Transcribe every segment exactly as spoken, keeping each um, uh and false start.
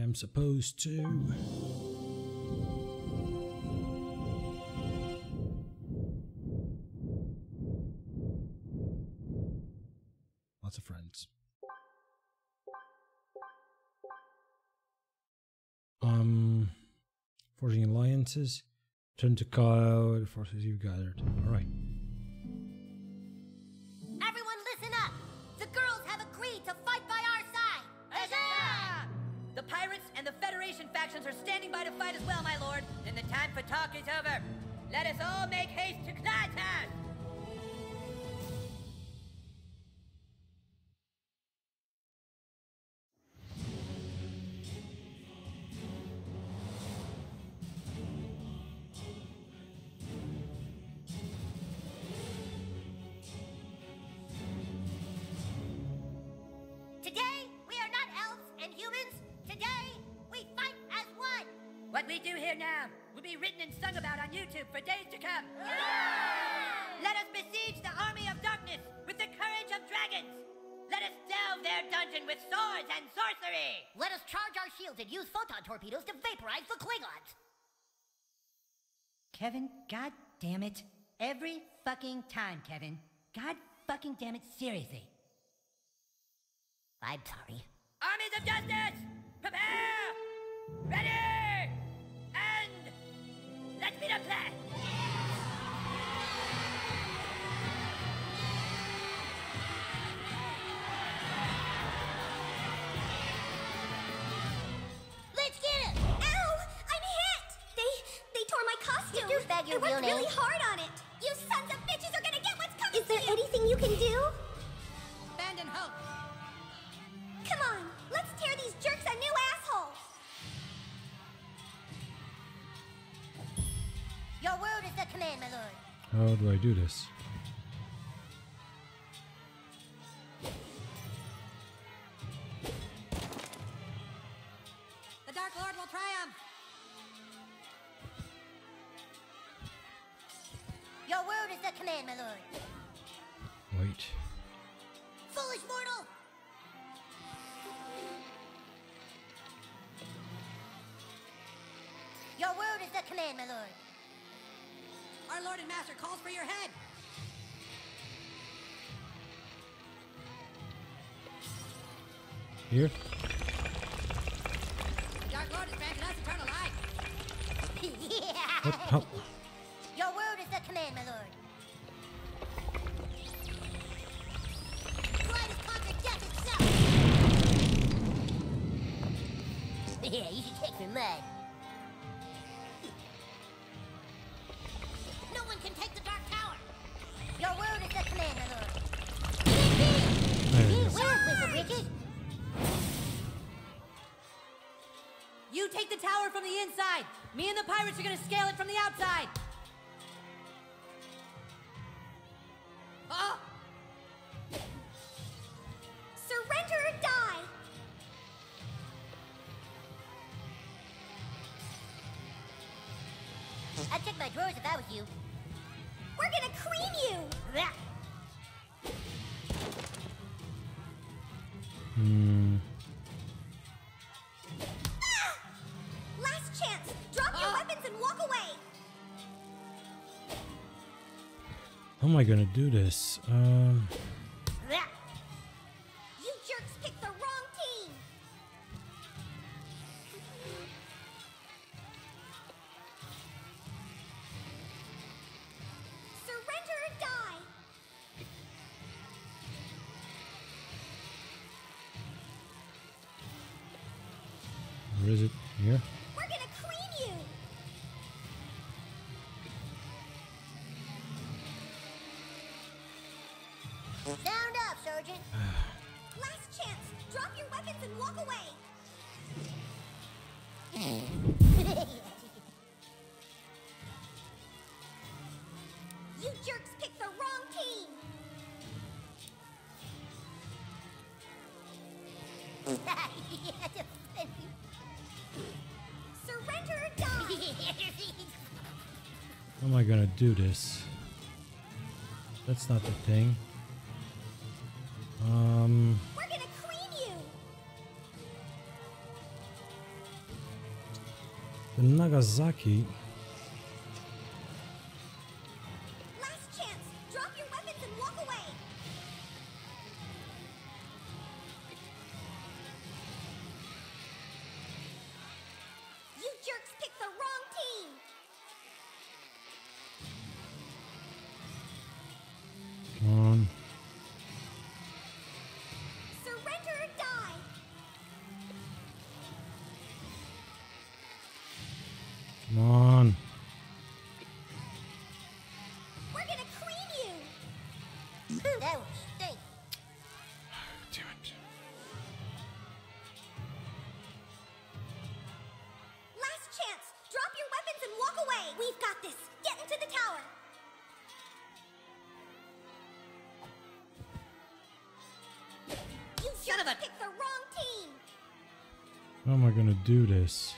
I'm supposed to. Lots of friends. Um, forging alliances. Turn to call the forces you've gathered. All right. Everyone, listen up. The girls have agreed to fight by our side. Huzzah! The pirates and the Federation factions are standing by to fight as well, my lord. Then the time for talk is over. Let us all make haste to Knighthead! Today, we are not elves and humans. Today, we fight as one. What we do here now will be written and sung about on YouTube for days to come. Let us besiege the army of darkness with the courage of dragons. Let us delve their dungeon with swords and sorcery. Let us charge our shields and use photon torpedoes to vaporize the Klingons. Kevin, god damn it. Every fucking time, Kevin. God fucking damn it, seriously. I'm sorry. Armies of Justice! Prepare! Ready! And... let's be the plan! Let's get it! Ow! I'm hit! They they tore my costume. You douchebag, your I worked real name. really hard on it. You sons of bitches are gonna get what's coming. Is there anything you can do? Abandon hope! Come on, let's tear these jerks a new asshole. Your word is the command, my lord. How do I do this? The Dark Lord will triumph! Your word is the command, my lord. Wait. Foolish mortal! Your word is the command, my lord. Our Lord and Master calls for your head! Here? The Dark Lord has granted us eternal life! Yeah! What? How? Your word is the command, my lord. Pride has conquered death itself! Yeah, you should take some mud. No one can take the Dark Tower! Your word is the command, my lord. There we go. Where's Whistle Bridges? You take the tower from the inside! Me and the pirates are gonna scale it from the outside! Oh! Surrender or die. I'd check my drawers if I was you. We're gonna cream you. Blah. Hmm. Ah! Last chance. Drop your Ah! weapons and walk away. How am I gonna do this? Um. Blah. You jerks picked the wrong team. Surrender or die. Where is it? Here? We're gonna cream you. Sound up, Sergeant. Last chance. Drop your weapons and walk away. You jerks picked the wrong team. Surrender or die. How am I gonna do this? That's not the thing. Um. We're gonna cream you. The Nagasaki. Last chance. Drop your weapons and walk away. You jerks picked the wrong team. Come on. Surrender or die. Come on. We're gonna cream you. That would stink. Damn it. Last chance. Drop your weapons and walk away. We've got this. Get into the tower. You Son of jerks a- picked the wrong team. How am I gonna do this?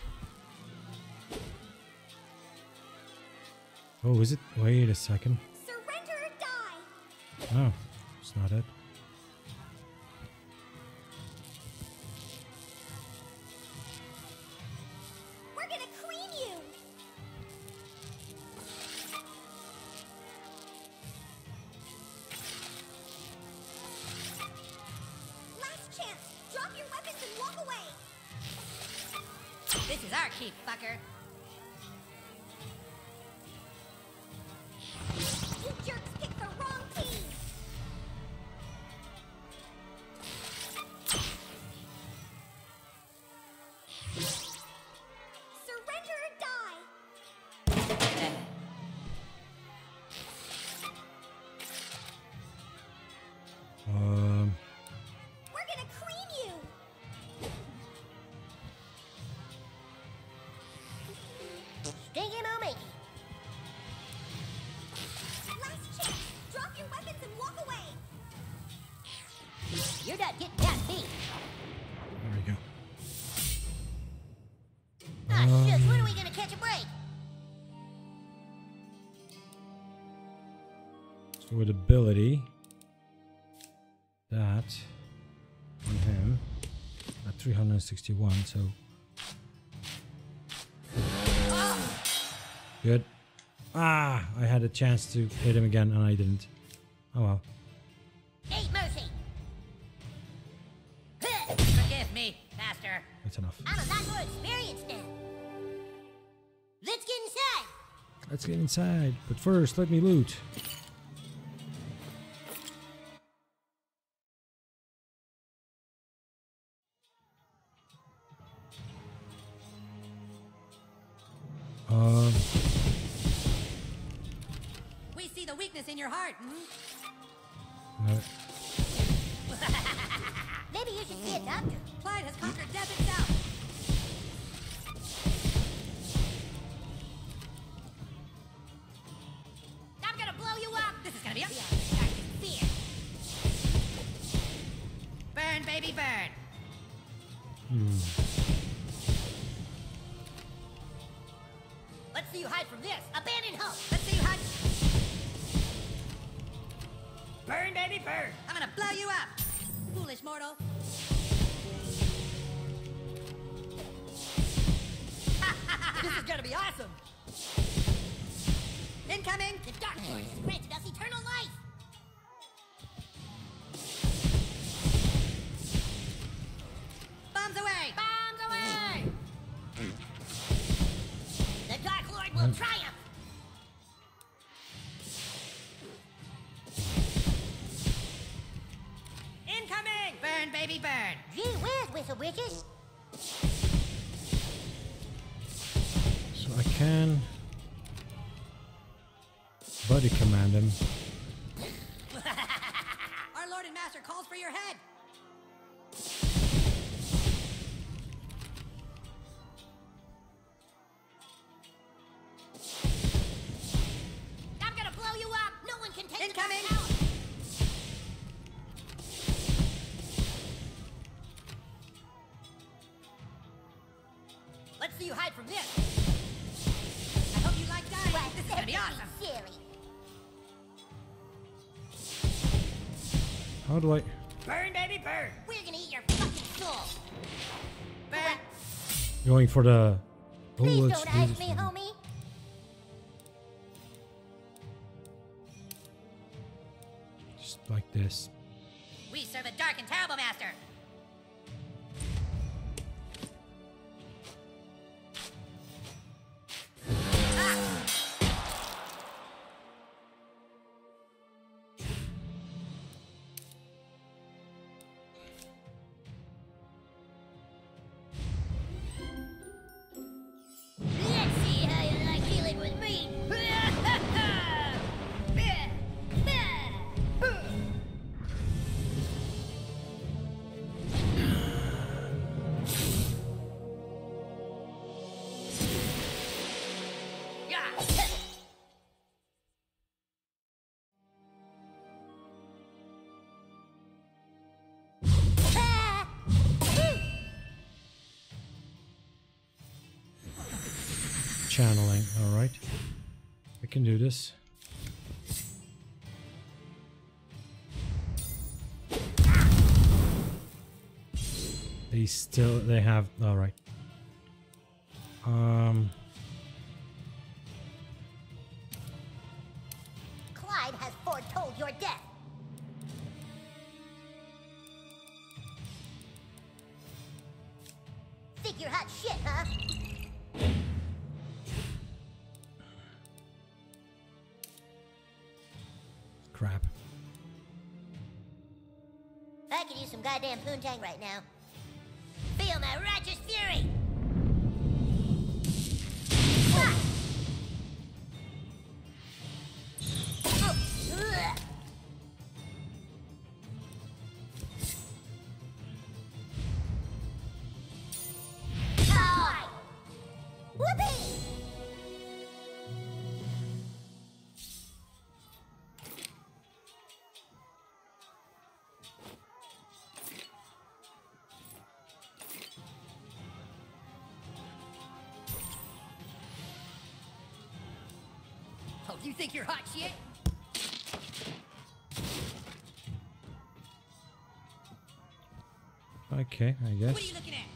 Oh, is it? Wait a second. Surrender or die. Oh, it's not it. We're gonna cream you. Last chance. Drop your weapons and walk away. This is our keep, fucker. You jerks picked the wrong team. Surrender or die. Um, We're gonna cream you. Stinking or makey. Last chance. Drop your weapons and walk away. You're not getting past me. there we go. Ah, shucks, when are we gonna catch a break? So with ability, that on him at three hundred sixty-one. So good. Ah, I had a chance to hit him again and I didn't. Oh well. Ain't mercy. Huh, Forgive me, Master. That's enough. I'm a lot more experienced now. Let's get inside. Let's get inside. But first, let me loot. Um, We see the weakness in your heart. Hmm? no. Maybe you should see a doctor. Clyde has conquered death itself. I'm gonna blow you up. This is gonna be a Fear. burn, baby, burn. Let's see you hide from this. Abandoned hope. Let's see you hide. Burn, baby, burn. I'm gonna blow you up, foolish mortal. This is gonna be awesome. Incoming. The Dark Lord has granted us eternal life. Bombs away. Bombs away. The Dark Lord will triumph. Incoming. Burn, baby, burn. Gee whiz, Whistle Witches. So I can buddy command him. Our Lord and Master calls for your head. I'm gonna blow you up. No one can take Incoming. the Dark Tower. Let's see you hide from this. I hope you like dying. Well, This is gonna be awesome. Silly. How do I? Burn, baby, burn. We're gonna eat your fucking soul. Burn. Going for the Please let's don't do ice this me, one. homie. Just like this. We serve a dark and terrible master. Let's see how you like dealing with me. Channeling, alright. I can do this. They still, they have, alright. Um, Clyde has foretold your death. Figure hot shit, huh? crap. I could use some goddamn poontang right now. Feel my righteous fury! Ah! Oh, ugh. Ah! Whoopee! Oh, you think you're hot shit? Okay, I guess. What are you looking at?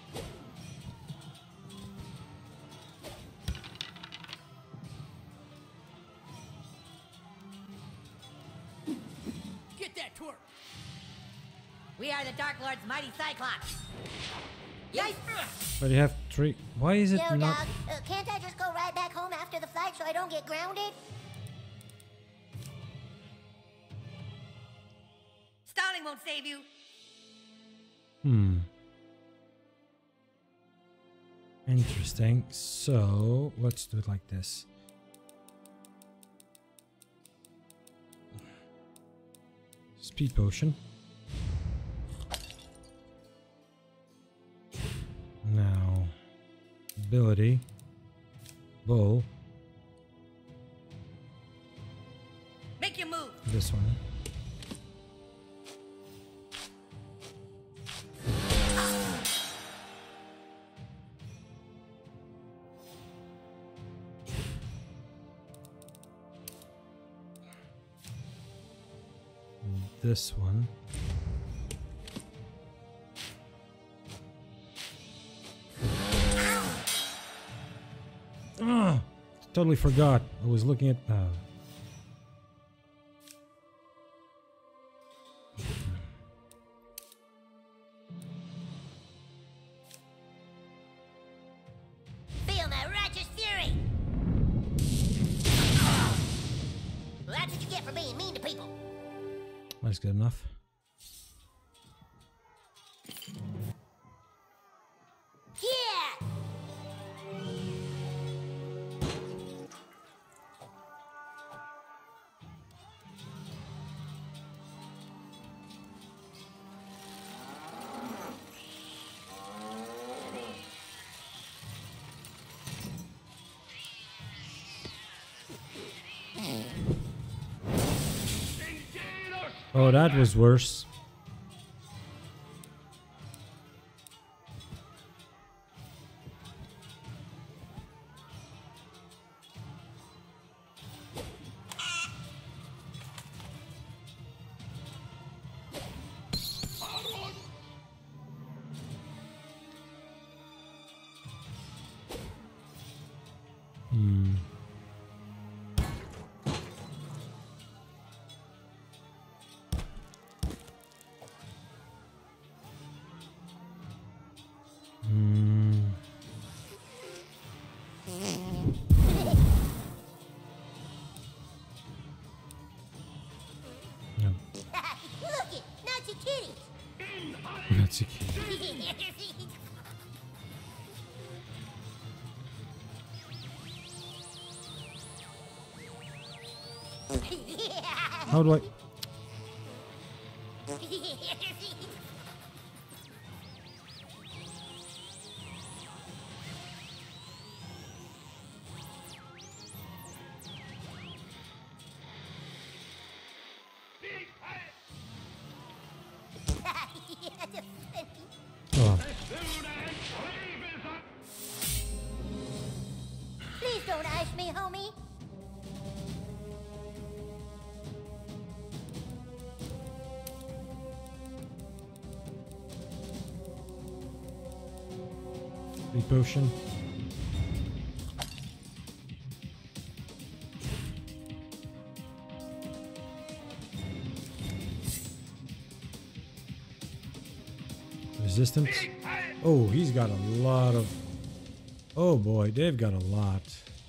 Get that twerk. We are the Dark Lord's mighty Cyclops. Yes. But you have three. Why is it Yo, not? dog, uh, can't I just go right back home after the flight so I don't get grounded? Stalling won't save you. Hmm. Interesting. So let's do it like this. Speed potion. Now, ability, bow, Make your move. this one. This one. Ah, totally forgot. I was looking at. Uh, Feel my righteous fury! Well, that's what you get for being mean to people. that's good enough. Yeah! Oh, that was worse. Natsuki. How do I... Oh. Please don't ice me, homie. Big potion. Resistance. Oh, he's got a lot of... Oh boy, they've got a lot.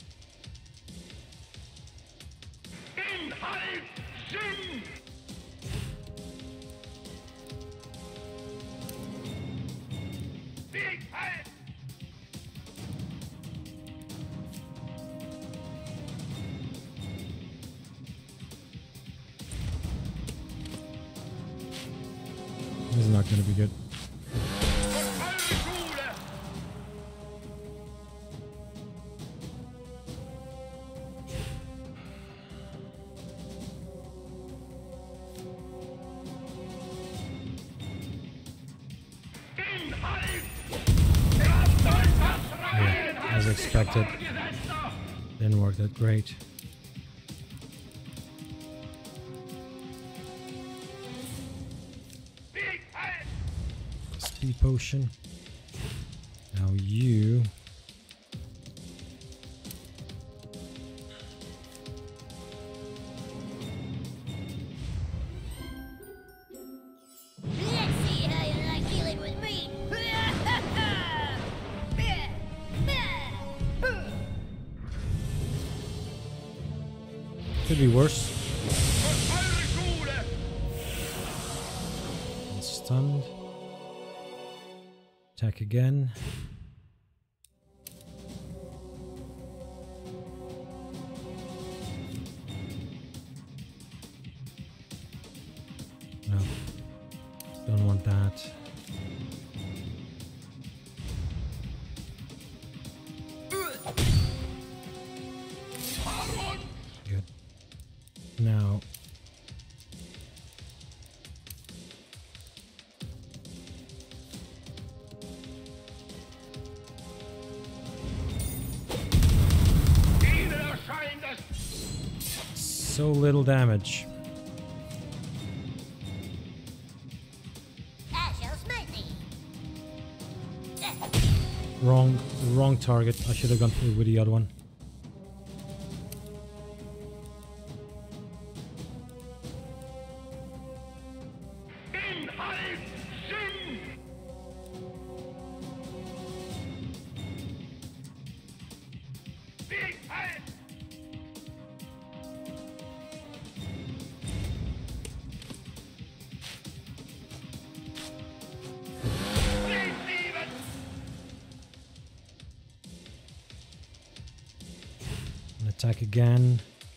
This is not going to be good. Yeah, as expected. Didn't work that great. Speed potion. Now you. Let's see how you like dealing with me. Could be worse. And stunned. Attack again. No. Don't want that. Good. Now. So little damage. I shall smite thee. Wrong, wrong target. I should have gone through with the other one. Attack again.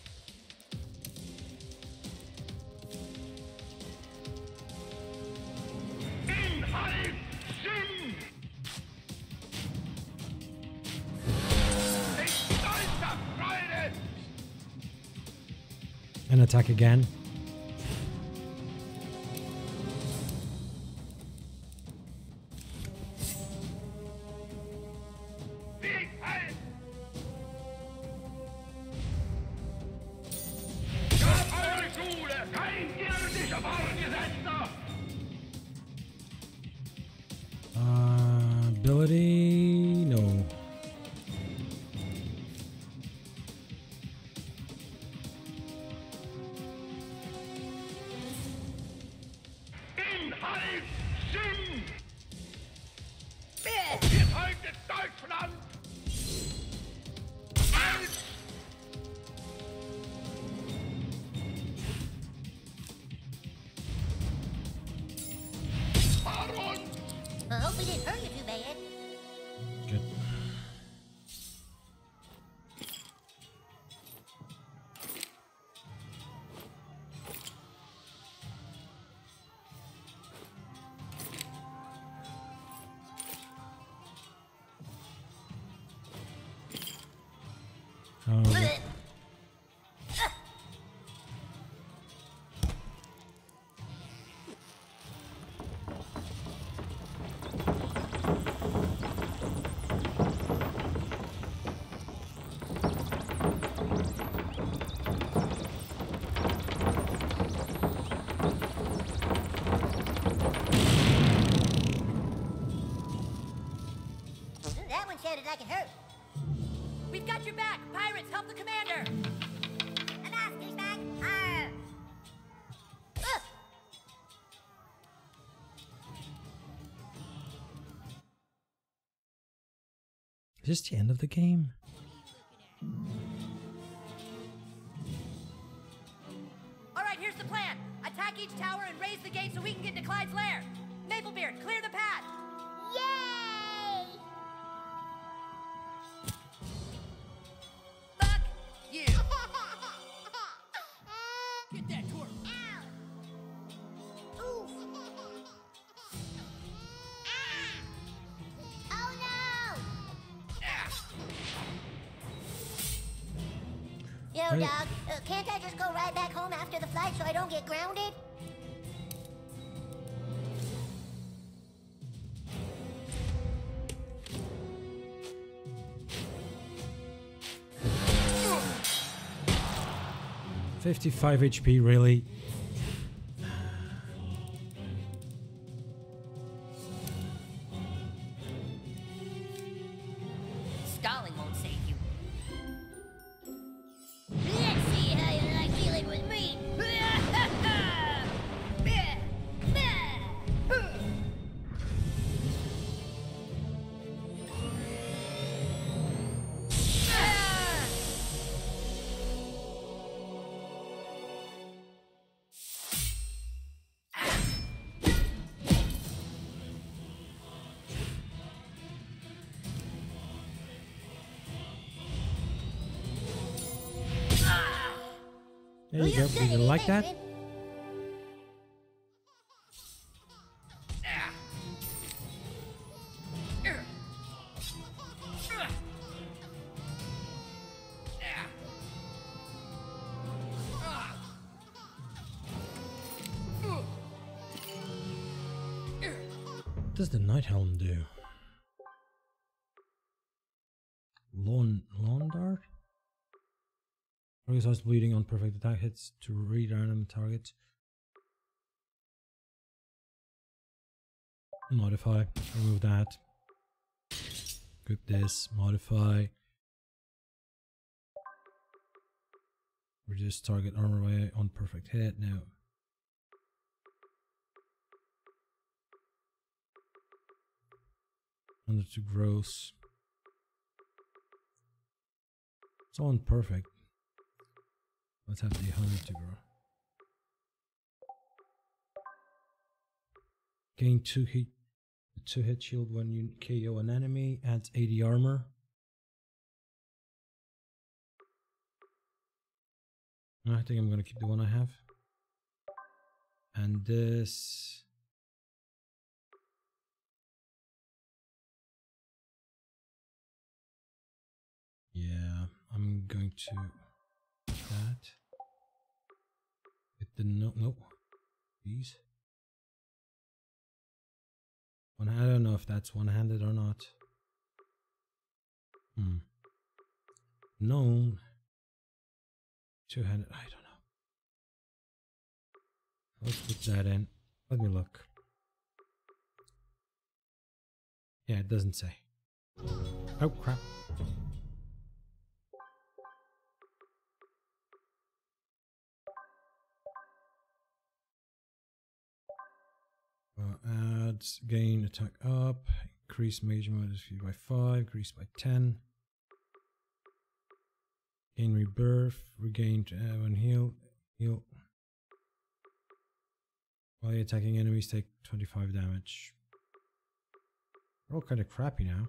And attack again. Uh, ability? No. Hope we didn't hurt you too bad. Good. Oh, Blech. That one sounded like it hurt. We've got your back. Pirates, help the commander. Enough, douchebag. Arr. Ugh. is this the end of the game? All right, here's the plan. Attack each tower and raise the gate so we can get to Clyde's lair. Maplebeard, clear the path. Yay! Fuck you. Get that to her. Oof. Ah. Oh no! Yo, Hey. dog, uh, can't I just go right back home after the flight so I don't get grounded? fifty-five H P, really? Stalling won't save you. Let's see how you like dealing with me. There you go. Did you like that? What does the Night Helm do? Lawn, lawn dart? Target starts bleeding on perfect attack hits to read random targets. Modify. Remove that. Equip this. Modify. Reduce target armor by on perfect hit. Now. one hundred two gross. It's on perfect. Let's have the one hundred to grow. Gain two hit, two hit shield when you K O an enemy. Adds eighty armor. I think I'm gonna keep the one I have. And this. Yeah, I'm going to that. It didn't know. Nope. These. One. I don't know if that's one-handed or not. Hmm. No. Two-handed. I don't know. Let's put that in. Let me look. Yeah, it doesn't say. Oh crap. Uh, adds gain attack up, increase major modus by five, increase by ten. Gain rebirth, regain uh, when heal, heal. While attacking enemies take twenty-five damage. They're all kind of crappy now.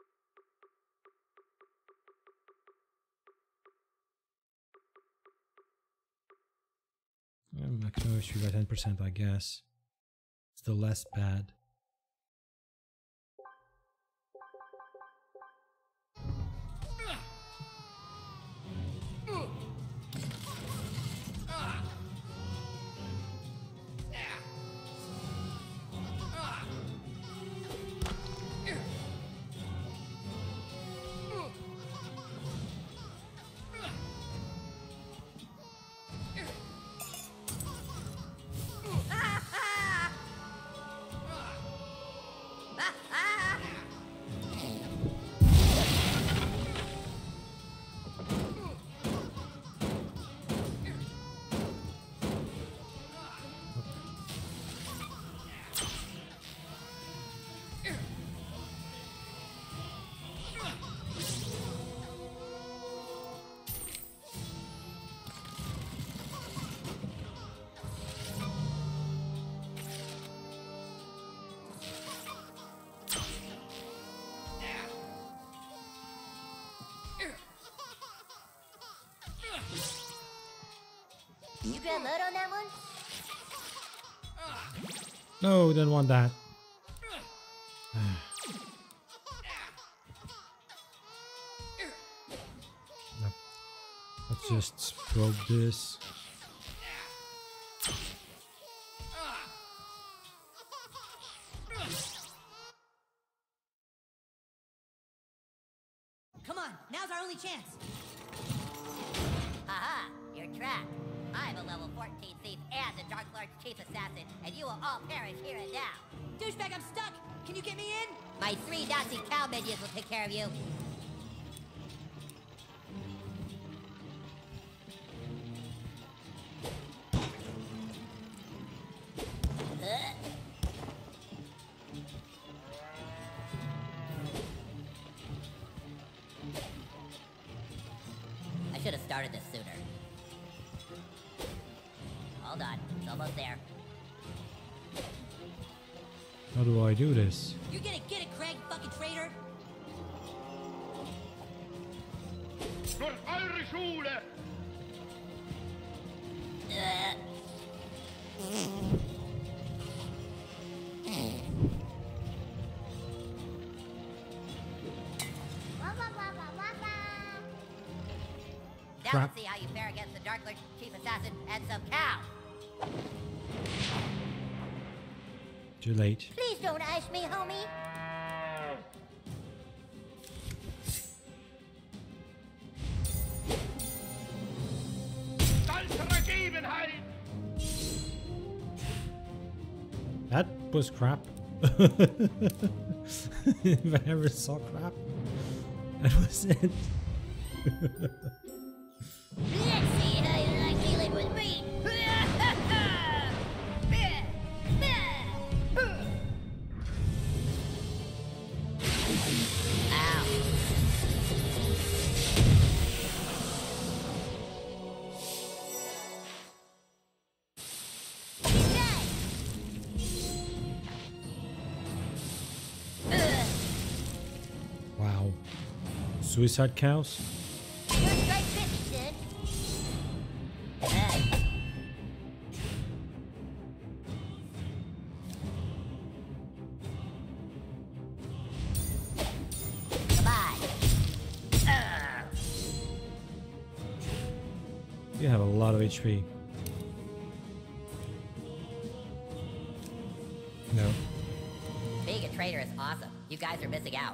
Yeah, maximum H P by ten percent, I guess. Still less bad. You grab mud on that one? No, didn't want that. No. Let's just probe this. Come on, now's our only chance. Haha, you're trapped. I'm a level fourteen thief and the Dark Lord's chief assassin, and you will all perish here and now. Douchebag, I'm stuck. Can you get me in? My three Nazi cow minions will take care of you. Uh. I should have started this sooner. Hold on, it's almost there. How do I do this? You're gonna get it, Craig, fucking traitor. Durch eure Schule! Uh. Wah, wah, wah, wah, wah, wah. Now Crap. let's see how you fare against the Dark Lord's chief assassin and some cow. Too late. Please don't ice me, homie. Altergebenheit! That was crap. If I ever saw crap, that was it. Let's see how you like dealing with me. Ow. Wow. Suicide cows? You're strike fifty, son. Uh. Goodbye. Uh. You have a lot of H P. No. Being a traitor is awesome. You guys are missing out.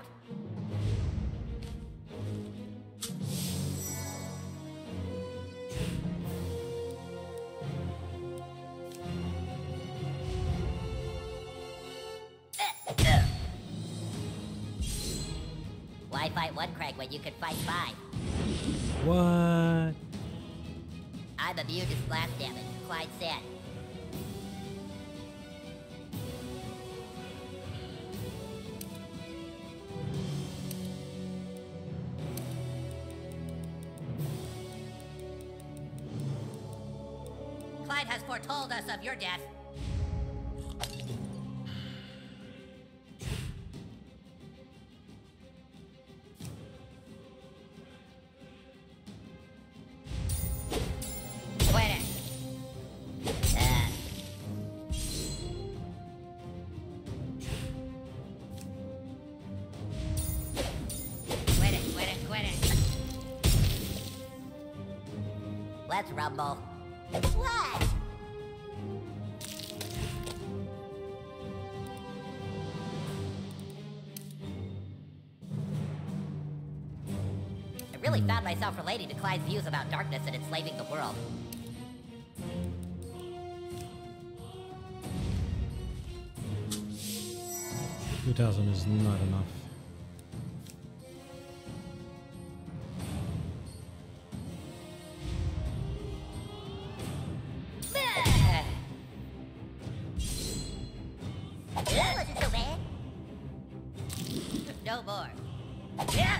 Why fight one Craig when you could fight five? What? I'm immune to splash damage, Clyde said. Clyde has foretold us of your death. let's rumble. What? I really found myself relating to Clyde's views about darkness and enslaving the world. Two thousand is not enough. That wasn't so bad. No more. Yeah.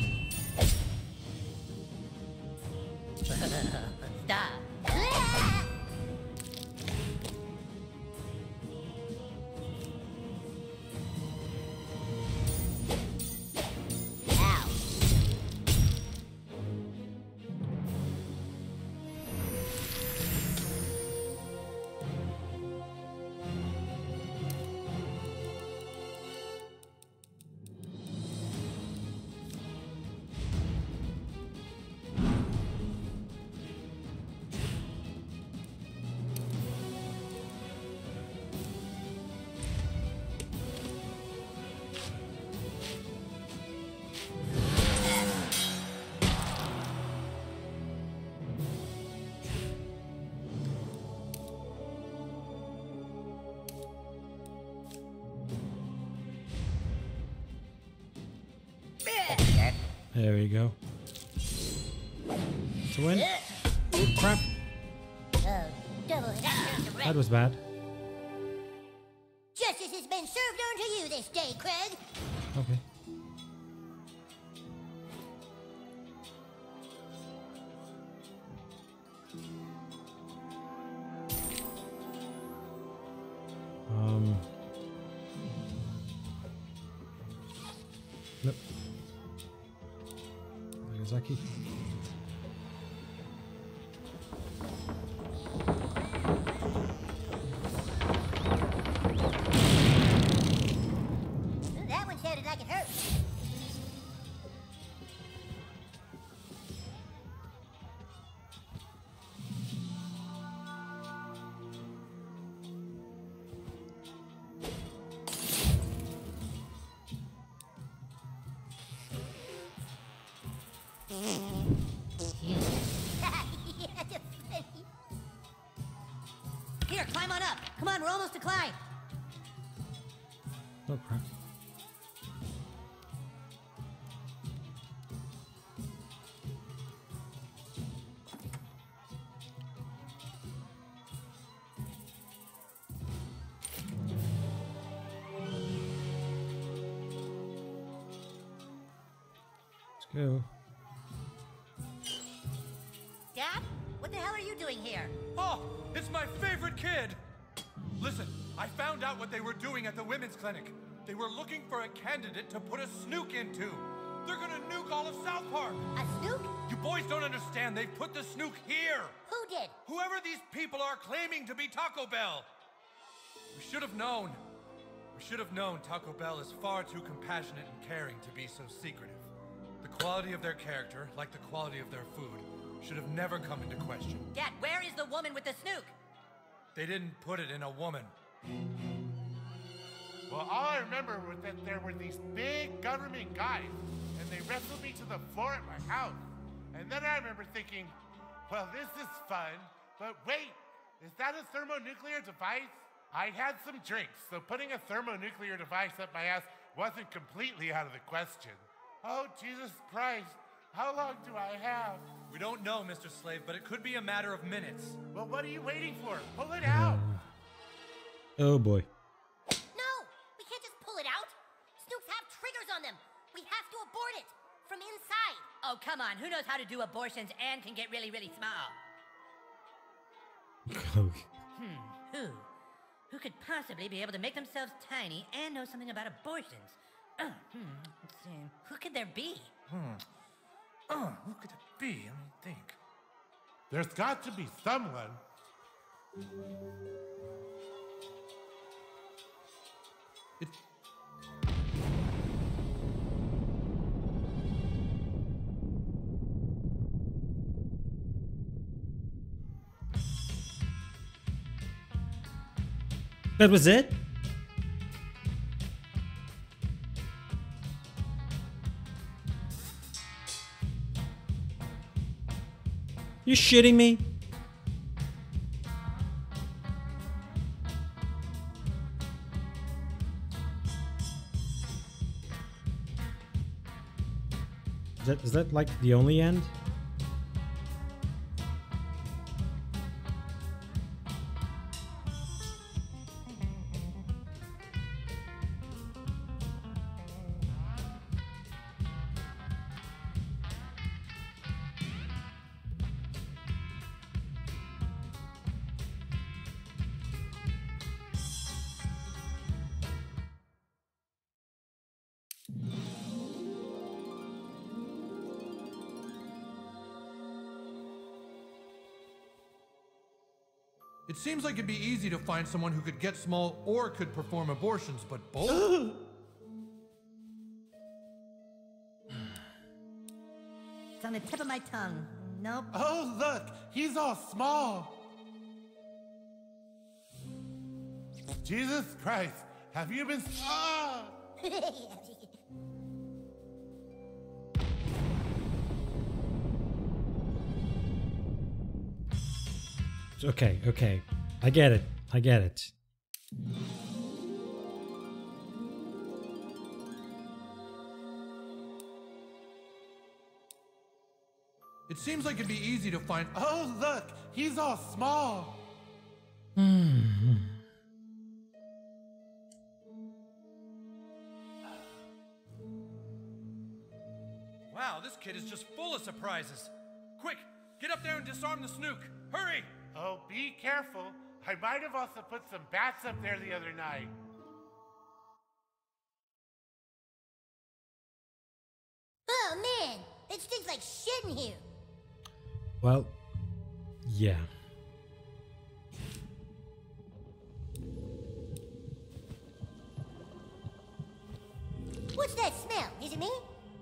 Stop. Ow. There we go. It's a win. Oh, crap. Oh, double That was bad. Justice has been served unto you this day, Craig. Okay. Um. Nope. Nagasaki. That one sounded like it hurt. Here, climb on up. Come on, we're almost to Clyde. Oh, crap. Let's go. Dad, what the hell are you doing here? Oh, it's my favorite kid! Listen, I found out what they were doing at the women's clinic. They were looking for a candidate to put a snook into. They're gonna nuke all of South Park. A snook? You boys don't understand. They've put the snook here. Who did? Whoever these people are claiming to be Taco Bell. We should have known. We should have known Taco Bell is far too compassionate and caring to be so secretive. The quality of their character, like the quality of their food, should have never come into question. Dad, where is the woman with the snook? They didn't put it in a woman. Well, all I remember was that there were these big government guys, and they wrestled me to the floor at my house. And then I remember thinking, well, this is fun, but wait, is that a thermonuclear device? I had some drinks, so putting a thermonuclear device up my ass wasn't completely out of the question. Oh, Jesus Christ, how long do I have? We don't know, Mister Slave, but it could be a matter of minutes. Well, what are you waiting for? Pull it out! Oh boy. No, we can't just pull it out. Snooks have triggers on them. We have to abort it from inside. Oh, come on. Who knows how to do abortions and can get really, really small? Hmm, who? Who could possibly be able to make themselves tiny and know something about abortions? Uh, hmm, let's see. Who could there be? Hmm. Oh, who could it be? Let me think. There's got to be someone. It... That was it? You shitting me? Is that, is that like the only end? It seems like it'd be easy to find someone who could get small or could perform abortions, but both? It's on the tip of my tongue. Nope. Oh, look, he's all small. Jesus Christ, have you been... Ah! Okay, okay. I get it. I get it. It seems like it'd be easy to find... Oh, look, he's all small. Wow, this kid is just full of surprises. Quick, get up there and disarm the snook. Hurry! Oh, be careful. I might have also put some bats up there the other night. Oh man, it stinks like shit in here. Well, yeah. What's that smell? Is it me?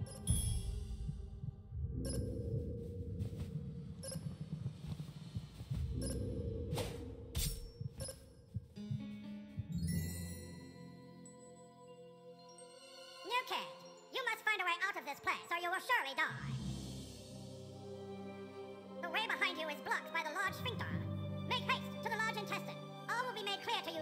This place, or you will surely die. The way behind you is blocked by the large sphincter. Make haste to the large intestine. All will be made clear to you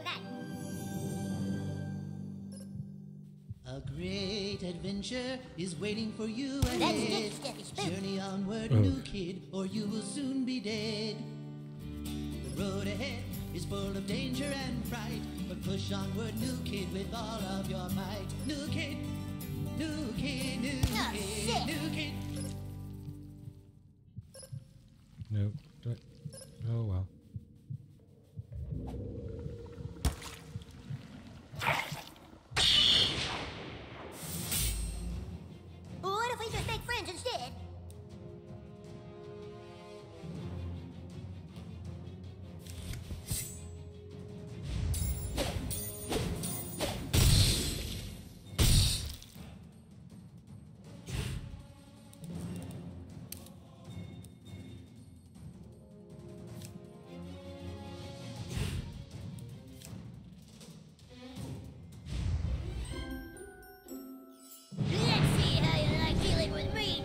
then. A great adventure is waiting for you That's ahead. good, Steffi Spoon. Journey onward, Oh. new kid, or you will soon be dead. The road ahead is full of danger and fright, but push onward, new kid, with all of your might. New kid. New kid, new Oh, kid, shit. new kid. No. Do I- Oh well. What if we just make friends instead? Let's see how you like dealing with me.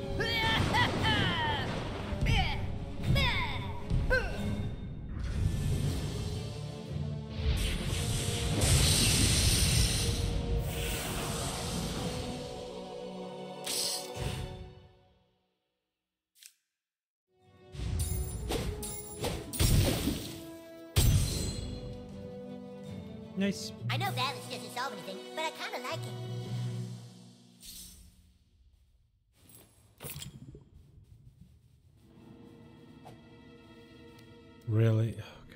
Nice. I know Valence doesn't solve anything, but I kind of like it. Really? Oh god.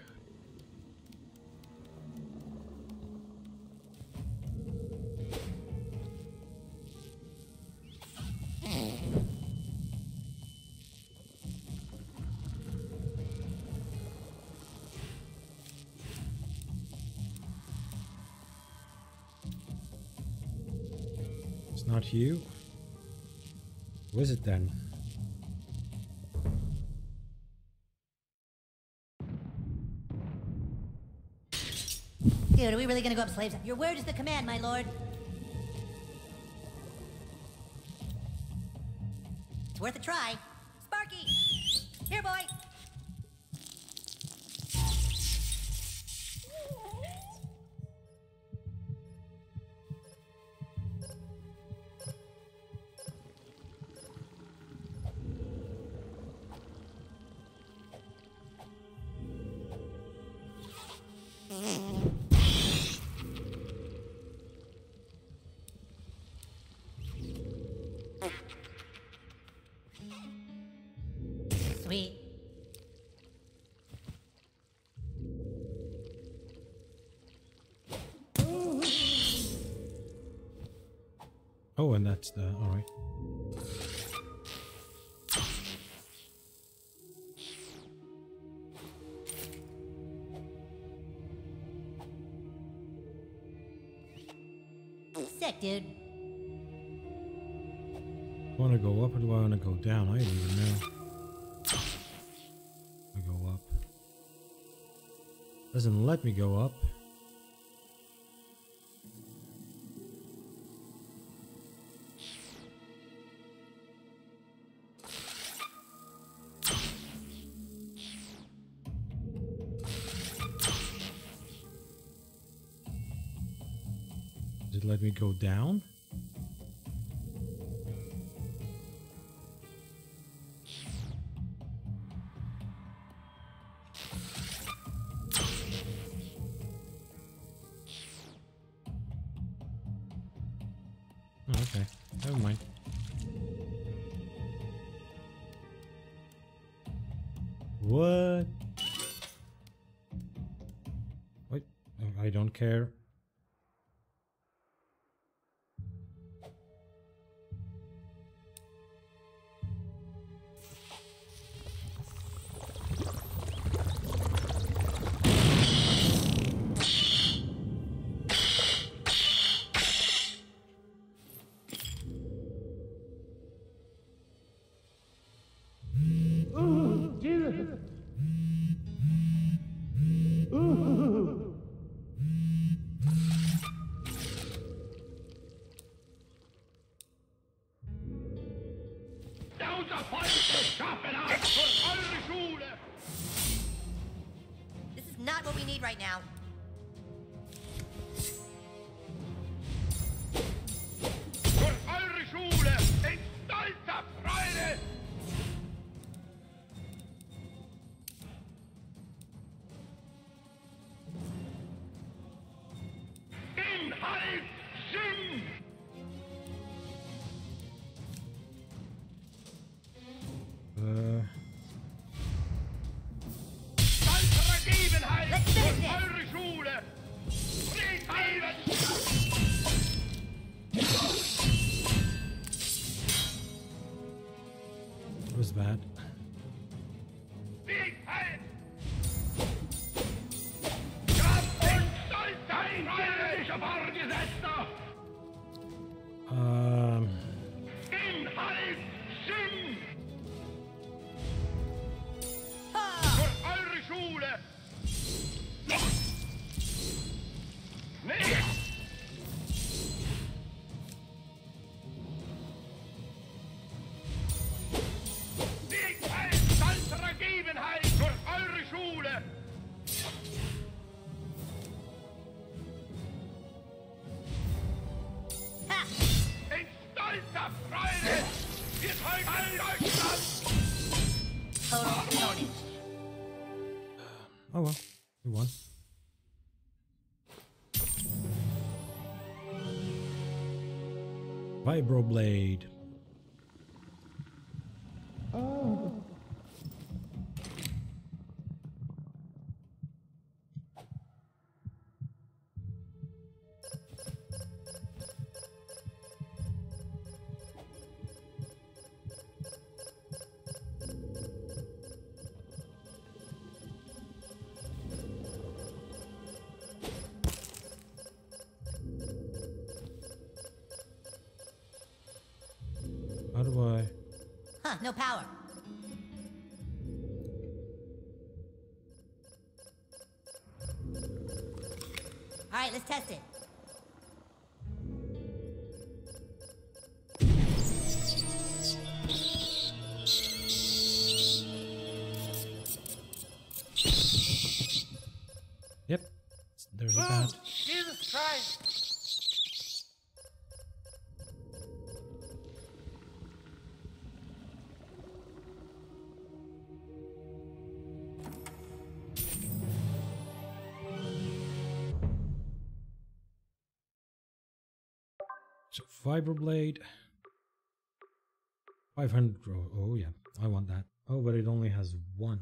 It's not you. Who is it then? Dude, are we really gonna go up slaves? Your word is the command, my lord. It's worth a try. Sparky! Here, boy! Sweet. Oh, and that's the all right. Sick, dude. I want to go up or do I want to go down? I don't even know. I go up. Doesn't let me go up. Does it let me go down? Oh, okay, never mind. What? Wait, I don't care. This is not what we need right now. Uh, Let's finish it was bad. Um, Total carnage. oh well, we won. Vibroblade. How do I? Huh, no power. Alright, let's test it. Yep. There's a Boom! bat. Jesus Christ! So Vibroblade. five hundred. Oh, oh yeah, I want that. Oh, but it only has one.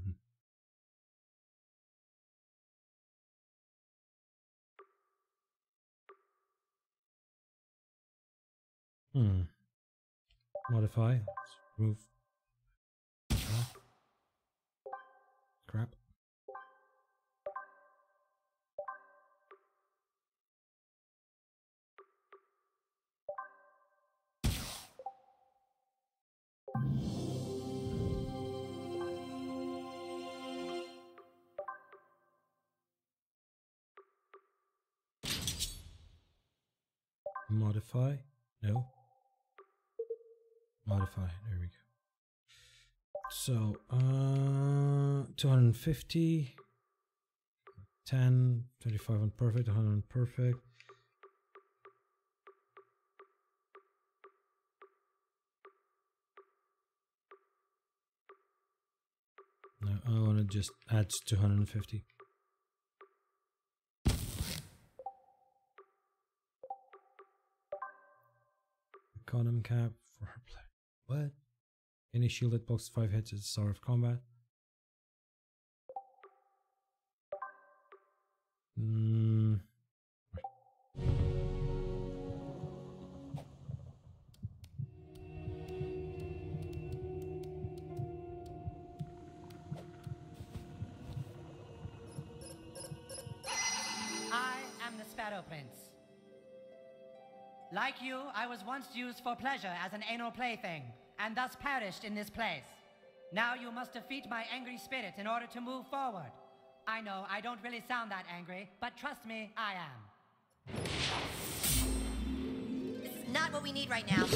Hmm. Modify. Let's remove. Oh. Crap. Modify. No. Modify. There we go. So, uh, two hundred fifty, ten, twenty-five on perfect, one hundred on perfect. No, I want to just add two hundred fifty. Econom cap for her play. What? Any shield that blocks five hits at the start of combat. Mm. I am the Sparrow Prince. Like you, I was once used for pleasure as an anal plaything, and thus perished in this place. Now you must defeat my angry spirit in order to move forward. I know I don't really sound that angry, but trust me, I am. This is not what we need right now.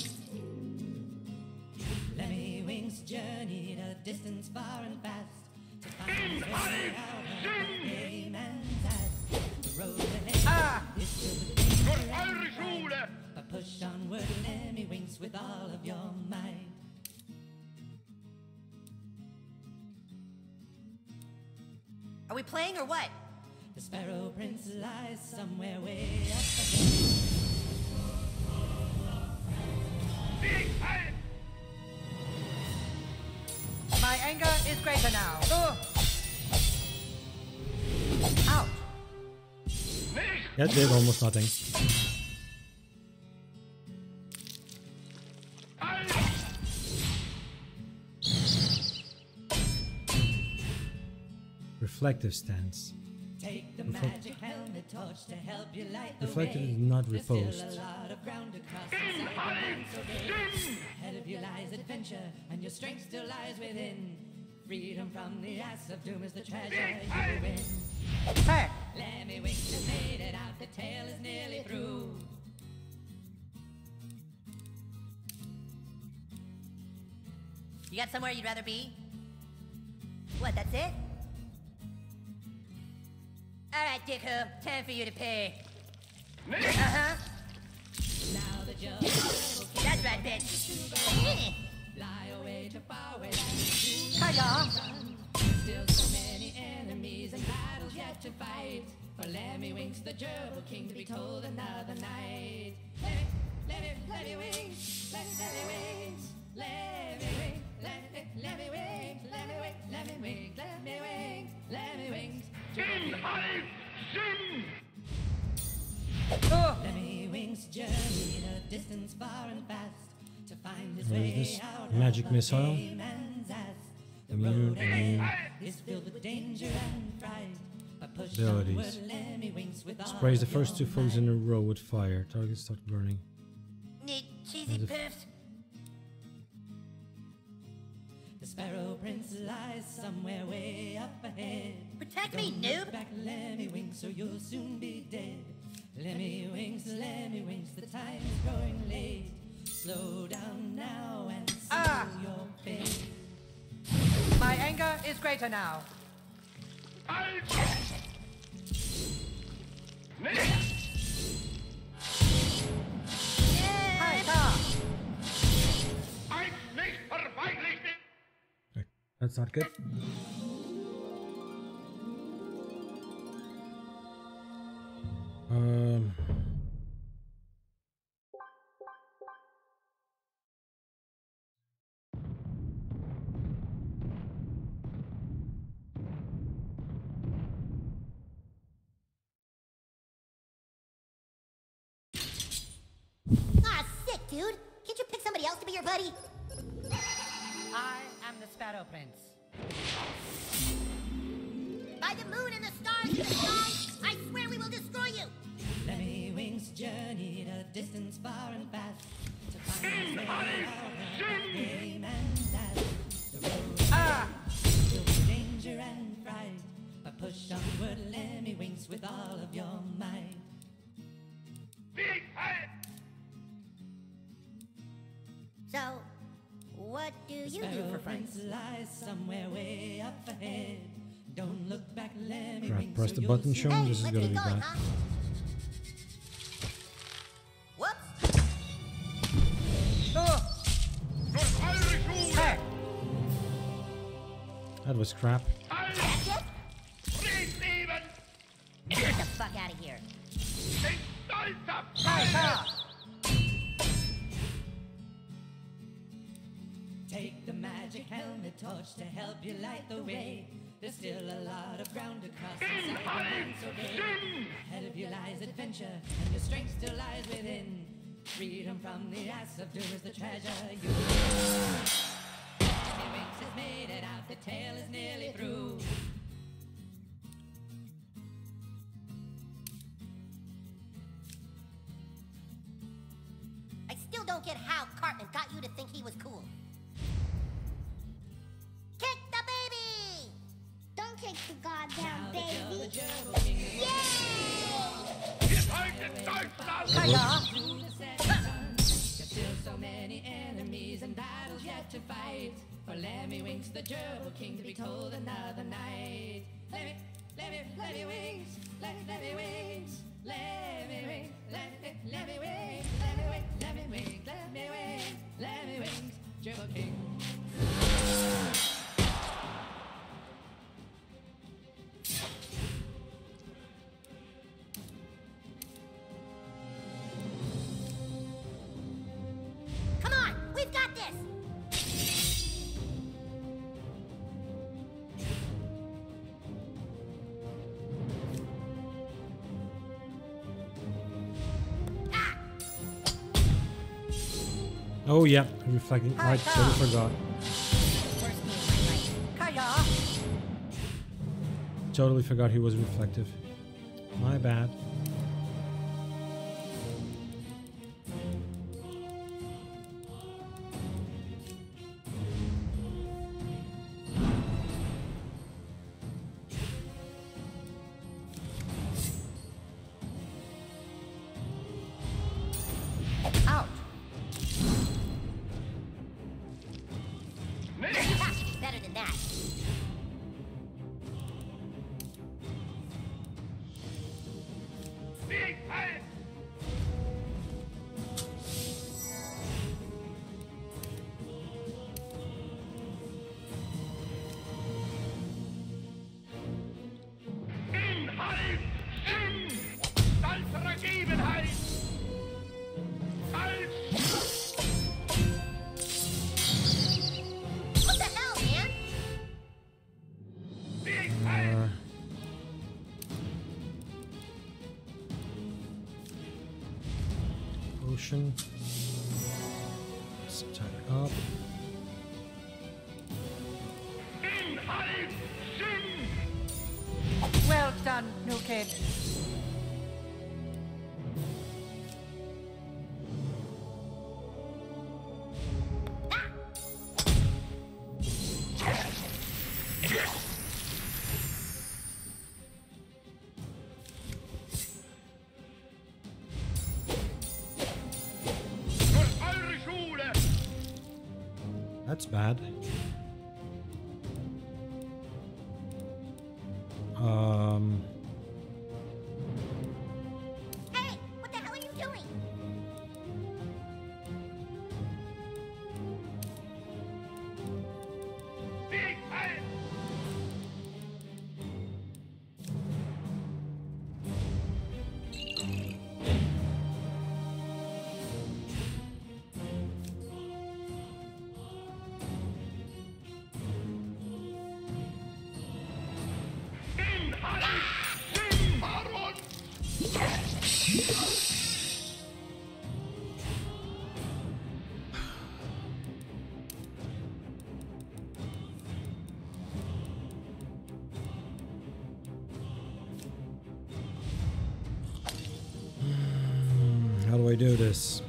Lemmy Wings journeyed a distance far and fast to find his way out of a man's ass. The road ahead Ah! is filled with danger and fright, but push onward, Lemmy Wings, with all of your might. Are we playing or what? The Sparrow Prince lies somewhere way up ahead. My anger is greater now. Ugh. Ouch. That did almost nothing. Reflective stance. Take the Reflect- magic helmet torch to help you light the Reflective way. is not There's still riposte. a lot of ground to cross inside the mind so big. Ahead of you lies adventure, and your strength still lies within. Freedom from the ass of doom is the treasure you win. Hey! Lemmy Winks has made it out, the tale is nearly through. You got somewhere you'd rather be? What, that's it? Alright, Dicko, time for you to pay. Uh-huh. Now the judge will That's right, bitch. fly away to faraway lands. Hiya! Still so many enemies and battles yet to fight. For Lemmy Winks, the gerbil king, to be told another night. Lemmy, Lemmy, Lemmy Winks, Lemmy, Lemmy Winks, Lemmy Winks, Lemmy, Lemmy Winks, Lemmy Winks, Lemmy Winks, Lemmy Winks, Lemmy Winks. Ugh. Lemmy Winks journeyed a distance far and fast to find his What is way this? out Magic of a missile? gay man's ass. The Immune, road ahead immune. is filled with danger and fright. But push Abilities. onward, Lemmy Winks, with all Sprays the of first two your foes in might. a row with fire. Targets start burning. Need cheesy There's a- poofs? The Sparrow Prince lies somewhere way up ahead. Protect me, Don't noob! look back, Lemmywinks, or you'll soon be dead. Lemmywinks, Lemmywinks, the time is growing late. Slow down now and seal Ah! your fate. My anger is greater now. Okay, that's not good. Um. Ah, sick, dude. Can't you pick somebody else to be your buddy? I am the Sparrow Prince. By the moon and the stars in the sky, I swear we will destroy you. Lemmywinks journeyed a distance far and fast to find his way out of the game and dash. The road Ah! filled with danger and fright, but push onward, Lemmywinks, with all of your might. So, what do you do Sparrow for Prince friends? lies somewhere way up ahead. Don't look back, Crap, Lemmywinks. press or the you'll button, soon show me. Hey, This is let's gonna get be going, bad. huh? Whoops. Oh! Hey! That was crap. That's it? Get the fuck out of here. Take the magic helmet torch to help you light the way. There's still a lot of ground to cross inside the man's obey. Ahead of you lies adventure, and your strength still lies within. Freedom from the ass of doom is the treasure you win. Lemmywinks has made it out, the tale is nearly through. I still don't get how Cartman got you to think he was cool. Kick the baby! Don't kick the goddamn Now that you're the baby. Gerbil King, Hiya! through the setting sun, there's still so many enemies and battles yet to fight. For Lemmywinks, the Gerbil King, to be told another night. Lemmy, Lemmy, Lemmywinks, Lemmy, Lemmywinks, Lemmywinks, Lemmy, Lemmywinks, Lemmywinks, Lemmywinks, Lemmywinks, Lemmywinks, Gerbil King. Come on, we've got this! Oh yeah, reflecting. I totally forgot. Kaya! Totally forgot he was reflective. My bad. Out! You have to be better than that. What the hell, man? Uh, potion. Let's tie it up. Well done, new kid. That's bad. Um. Hey, what the hell are you doing? How do I do this?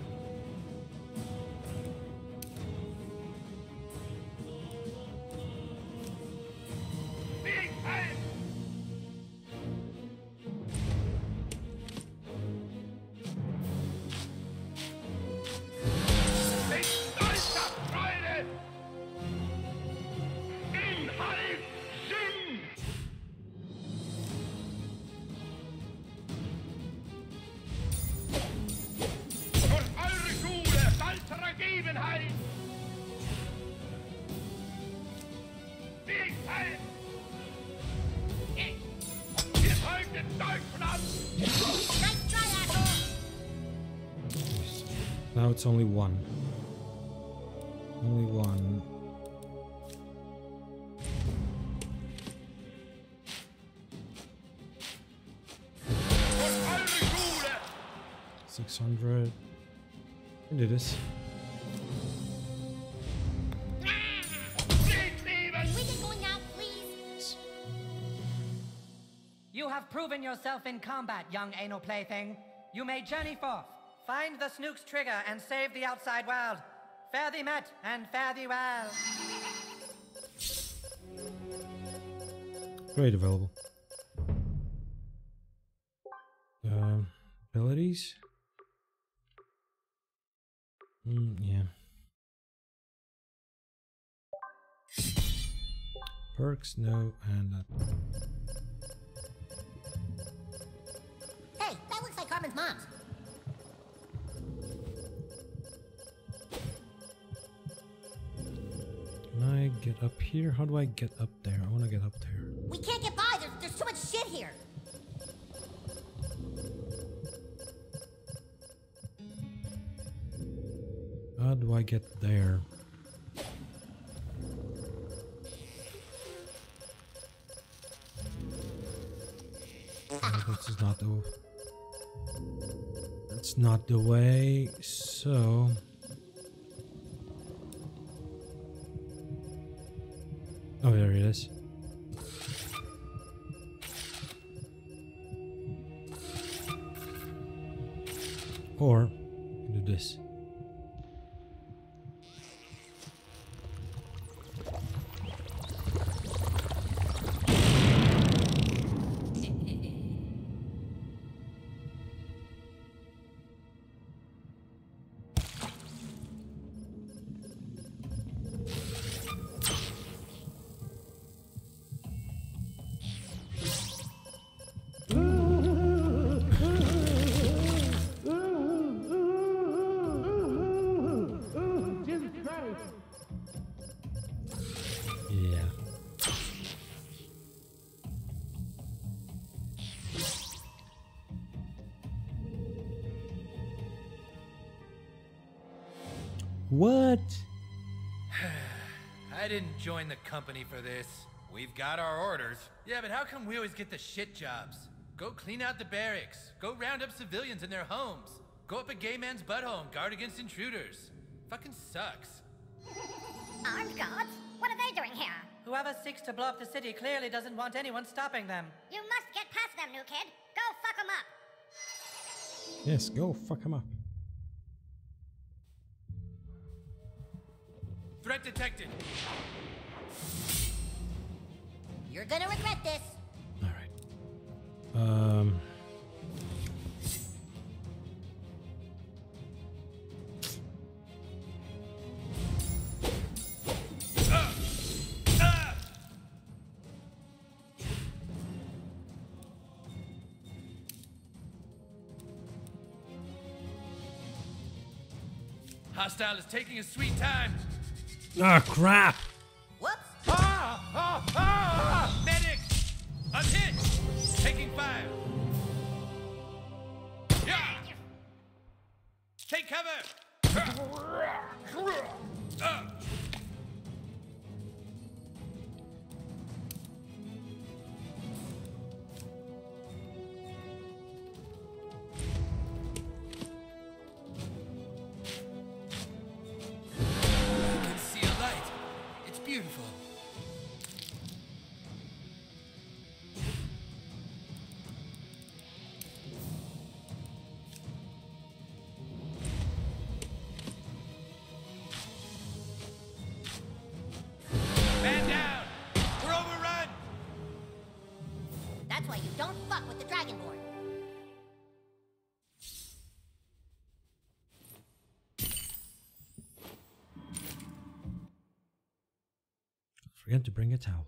Now it's only one. Only one. Six hundred. Can do this. Can we get going now, please? You have proven yourself in combat, young anal plaything. You may journey forth. Find the Snook's trigger and save the outside world. Fare thee met and fare thee well. Great available. Um, abilities? Mm, yeah. Perks, no, and that. Hey, that looks like Carmen's mom's. Can I get up here? How do I get up there? I want to get up there. We can't get by. There's, there's too much shit here. How do I get there? Oh, this is not the. That's not the way. So. Oh, there it is. Or do this. Yeah. What? I didn't join the company for this. We've got our orders. Yeah, but how come we always get the shit jobs? Go clean out the barracks. Go round up civilians in their homes. Go up a gay man's butthole and guard against intruders. Fucking sucks. Armed guards? What are they doing here? Whoever seeks to blow up the city clearly doesn't want anyone stopping them. You must get past them, new kid. Go fuck them up. Yes, go fuck him up. Threat detected. You're gonna regret this. All right. Um. Hostile is taking his sweet time. Ah, crap! Whoops! Ah! Ah! Ah! Medic! Unhit! Taking fire. Yeah! Take cover! Uh. Beautiful. Man down! We're overrun! That's why you don't fuck with the Dragonborn. Forget to bring a towel.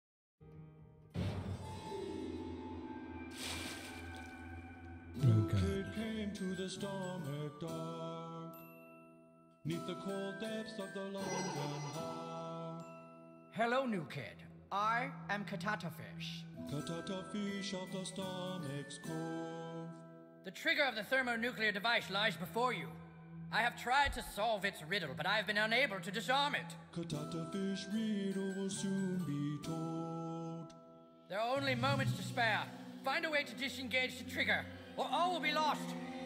Okay. It came to the storm at dark, neath the cold depths of the London heart. Hello, new kid. I am Katata Fish. Katata fish of the stomach's cove. The trigger of the thermonuclear device lies before you. I have tried to solve its riddle, but I have been unable to disarm it. Katata fish riddle will soon be told. There are only moments to spare. Find a way to disengage the trigger, or all will be lost.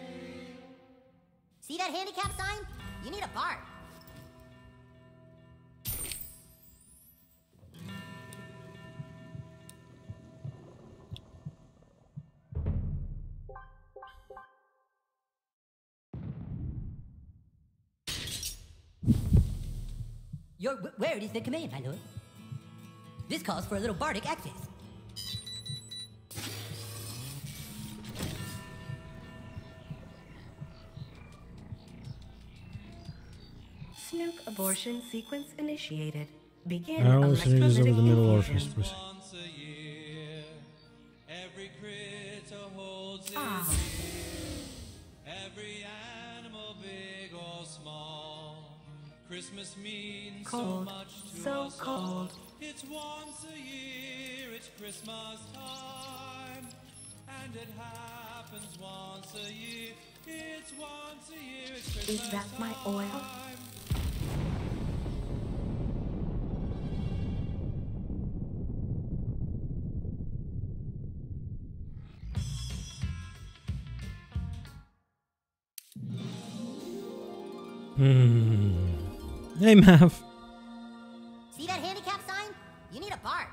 See that handicap sign? You need a bard. Your w- word is the command, my lord. This calls for a little bardic access. Snook abortion sequence initiated. Begin Arrow synergies over the middle infusion. orifice. Once a year, every critter holds its Ah. ear. Every animal, big or small. Christmas means so Cold, much to so us cold. all. It's once a year, it's Christmas time. And it happens once a year. It's once a year, it's Christmas Is that my oil? time. Hmm. Hey, Mav. See that handicap sign? You need a bard.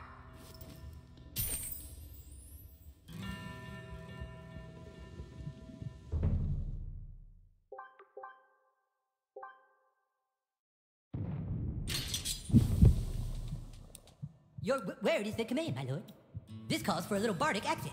Your w- word is the command, my lord. This calls for a little bardic access.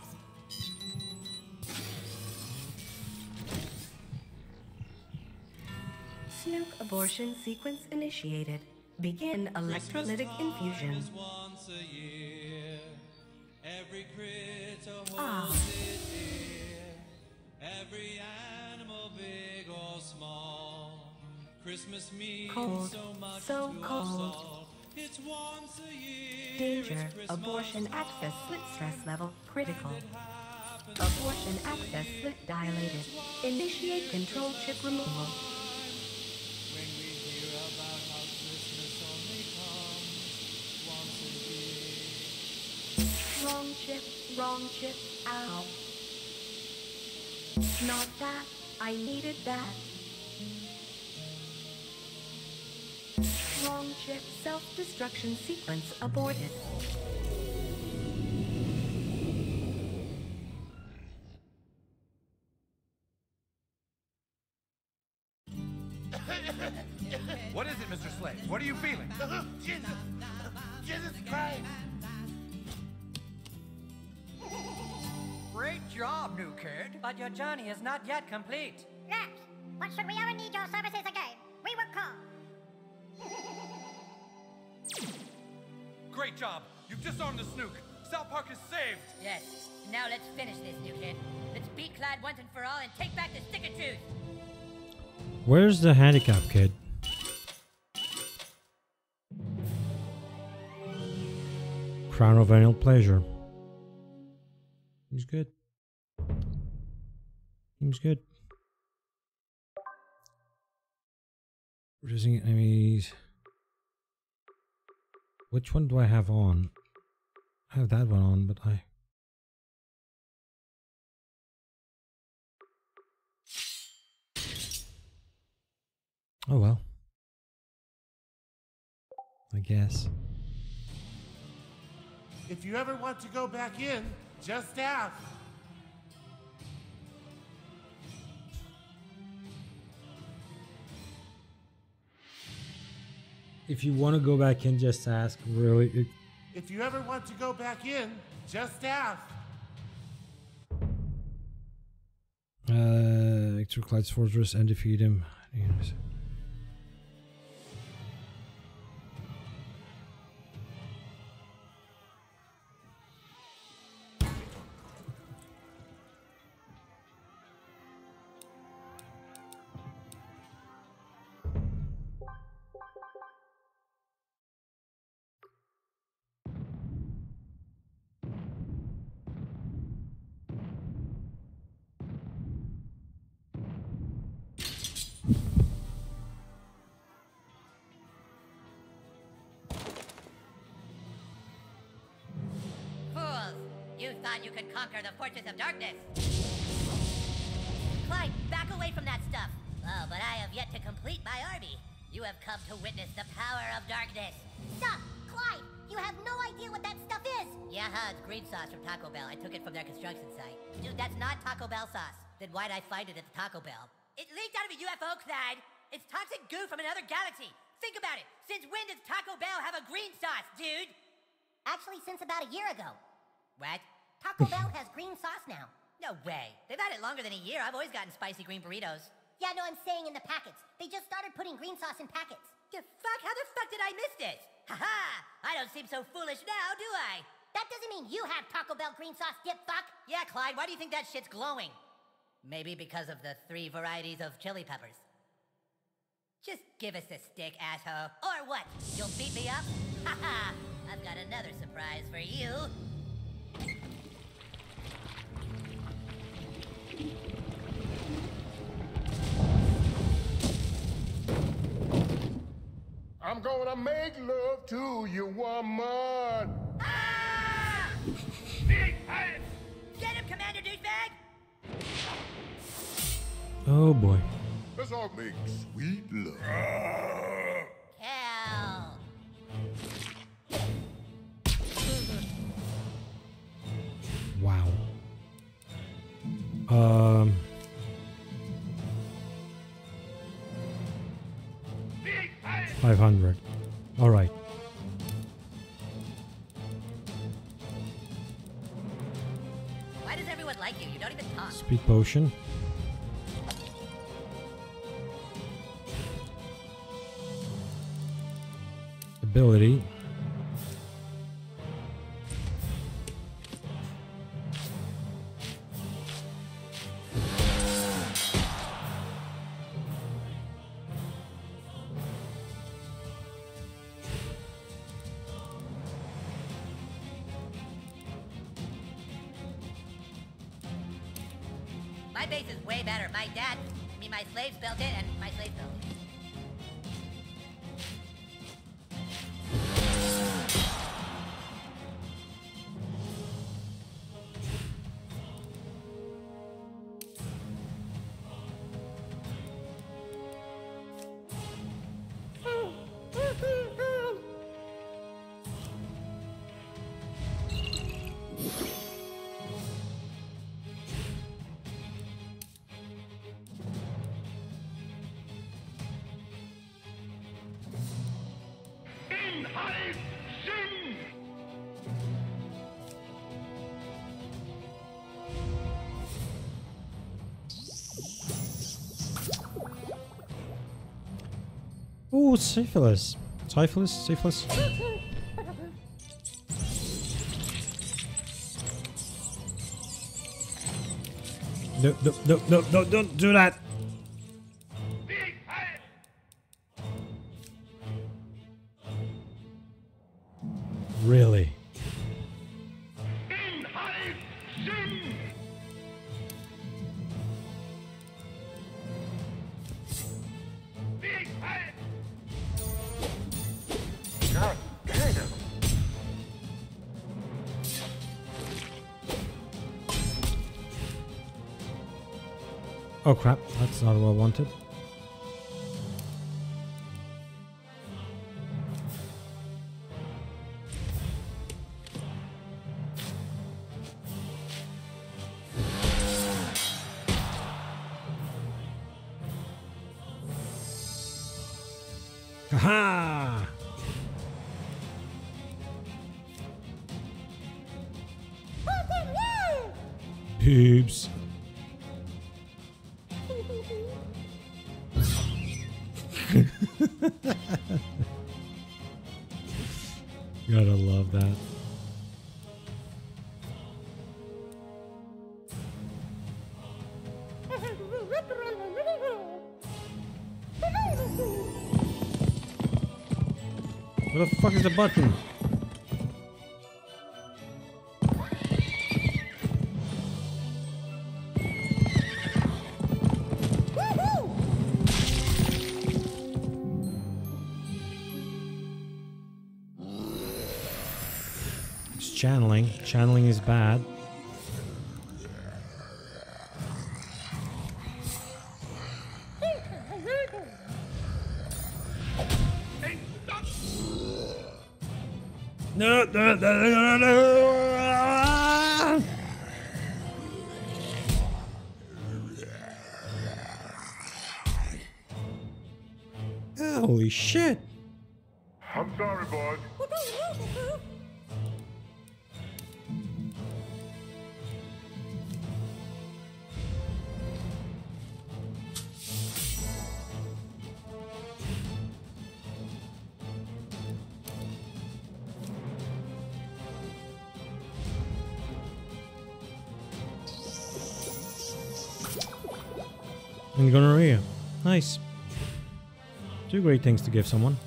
Snook abortion sequence initiated. Begin electrolytic infusion. Is once a year. Every critter holds Ah. its ear. Every animal, big or small. Christmas means Cold, so much so to us cold. all. It's once a year. Danger. It's Christmas Abortion time. access slit stress level critical. Abortion access slit dilated. Initiate control chip removal. When we hear about how Christmas only comes once a year. Wrong chip, wrong chip, ow. Not that, I needed that. Wrong chip, self-destruction sequence aborted. What is it, Mister Slade? What are you feeling? Jesus! Jesus Christ! Great job, new kid. But your journey is not yet complete. Yes, but should we ever need your services again, we will call. Great job. You've disarmed the snook. South Park is saved. Yes. Now let's finish this, new kid. Let's beat Clyde once and for all and take back the stick of truth. Where's the handicap kid? Crown of Annual Pleasure. Seems good. Seems good. Reducing enemies. Which one do I have on? I have that one on, but I... Oh well. I guess. If you ever want to go back in, just ask. If you want to go back in, just ask. Really? It... If you ever want to go back in, just ask. Uh, Ector Clyde's Fortress and defeat him. Yes. You thought you could conquer the Fortress of Darkness. Clyde, back away from that stuff. Oh, but I have yet to complete my army. You have come to witness the power of darkness. Stop! Clyde, you have no idea what that stuff is! Yeah, huh, it's green sauce from Taco Bell. I took it from their construction site. Dude, that's not Taco Bell sauce. Then why'd I find it at the Taco Bell? It leaked out of a U F O, Clyde. It's toxic goo from another galaxy. Think about it. Since when does Taco Bell have a green sauce, dude? Actually, since about a year ago. What? Taco Bell has green sauce now. No way. They've had it longer than a year. I've always gotten spicy green burritos. Yeah, no, I'm saying in the packets. They just started putting green sauce in packets. The fuck? How the fuck did I miss this? Haha! I don't seem so foolish now, do I? That doesn't mean you have Taco Bell green sauce, dip fuck. Yeah, Clyde, why do you think that shit's glowing? Maybe because of the three varieties of chili peppers. Just give us a stick, asshole. Or what? You'll beat me up? Haha! I've got another surprise for you. I'm gonna make love to you, woman. Ah! Big head! Get him, Commander Douchebag! Oh boy. Let's all make sweet love. Hell. Wow. Um. Five hundred. All right. Why does everyone like you? You don't even talk. Speed potion. Ability. My base is way better. My dad, I mean, my slaves built it, and my slaves built it. Oh, syphilis. Syphilis? Syphilis? No, no, no, no, no, don't do that! Really? God damn. Oh crap, that's not what I wanted. Aha! Boobs. Gotta love that. Where the fuck is the button? It's channeling. Channeling is bad. No, no, no, no, no, no. Holy shit. I'm sorry, boys. And gonorrhea. Nice. Two great things to give someone.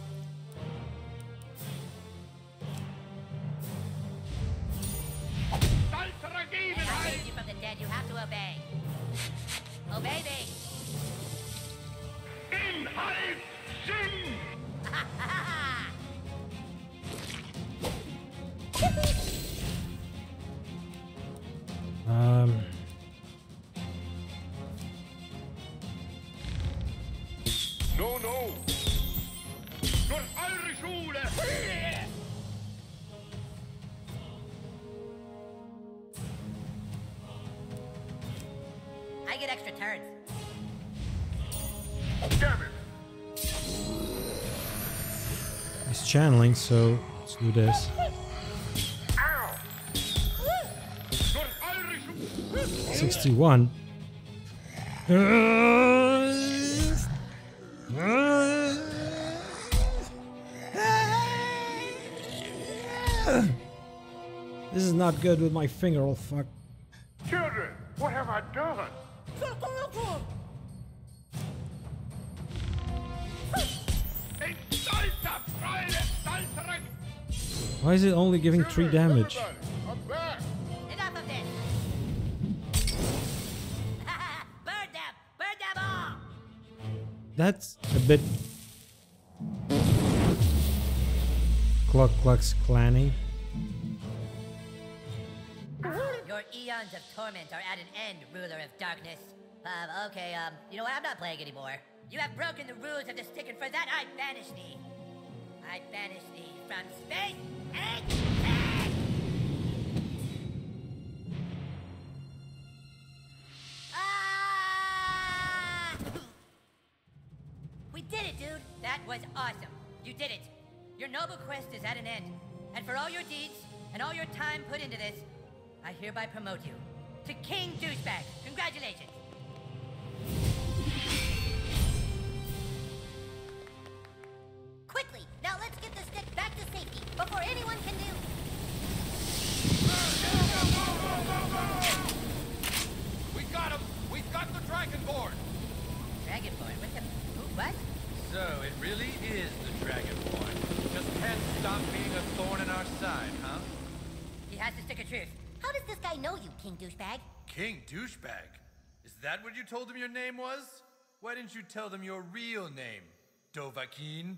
I raised you from the dead, you have to obey. Obey me. Um. No, no. Durch eure Schule. I get extra turns. Damn it. It's channeling, so let's do this. Ow. Durch eure Schule. sixty-one. This is not good with my finger, oh fuck. Children, what have I done? Why is it only giving three damage? I'm back. Enough of this. Burn them! Burn them all! That's a bit Cluck Cluck's clanny. Your eons of torment are at an end, ruler of darkness. Um, okay, um, you know what? I'm not playing anymore. You have broken the rules of the stick, and for that I banish thee. I banish thee from space and time! Ah! We did it, dude! That was awesome. You did it. Your noble quest is at an end. And for all your deeds and all your time put into this, I hereby promote you to King Douchebag. Congratulations. Quickly, now let's get the stick back to safety before anyone can do. We got him! We've got the Dragonborn! Dragonborn? What the... Who, what? So, it really is the Dragonborn. Just can't stop being a thorn in our side, huh? He has the stick of truth. How does this guy know you, King Douchebag? King Douchebag? Is that what you told him your name was? Why didn't you tell them your real name, Dovahkiin?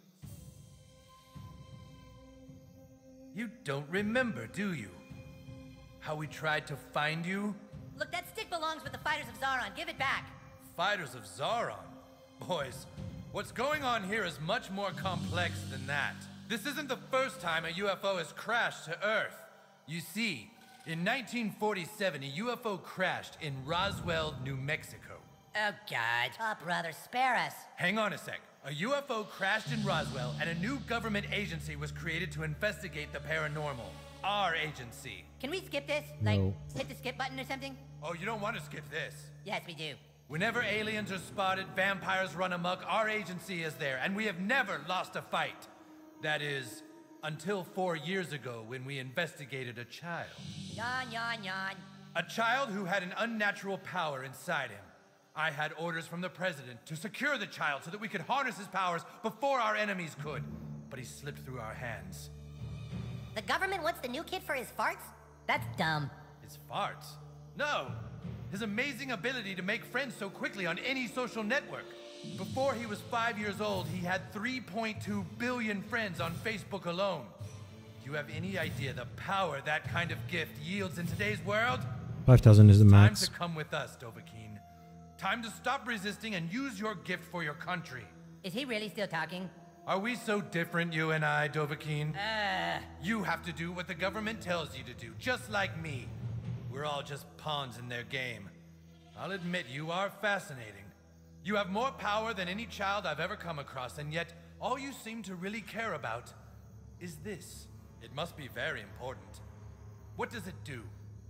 You don't remember, do you? How we tried to find you? Look, that stick belongs with the fighters of Zaron. Give it back. Fighters of Zaron? Boys, what's going on here is much more complex than that. This isn't the first time a U F O has crashed to Earth. You see, in nineteen forty-seven, a U F O crashed in Roswell, New Mexico. Oh, God. Oh, brother, spare us. Hang on a sec. A U F O crashed in Roswell, and a new government agency was created to investigate the paranormal. Our agency. Can we skip this? No. Like, hit the skip button or something? Oh, you don't want to skip this. Yes, we do. Whenever aliens are spotted, vampires run amok, our agency is there, and we have never lost a fight. That is, until four years ago when we investigated a child. Yawn, yawn, yawn. A child who had an unnatural power inside him. I had orders from the president to secure the child so that we could harness his powers before our enemies could. But he slipped through our hands. The government wants the new kid for his farts? That's dumb. His farts? No! His amazing ability to make friends so quickly on any social network. Before he was five years old, he had three point two billion friends on Facebook alone. Do you have any idea the power that kind of gift yields in today's world? five thousand is the Time max. to come with us, Dovahkiin. Time to stop resisting and use your gift for your country. Is he really still talking? Are we so different, you and I, Dovahkiin? Uh... You have to do what the government tells you to do, just like me. We're all just pawns in their game. I'll admit you are fascinating. You have more power than any child I've ever come across, and yet all you seem to really care about is this. It must be very important. What does it do?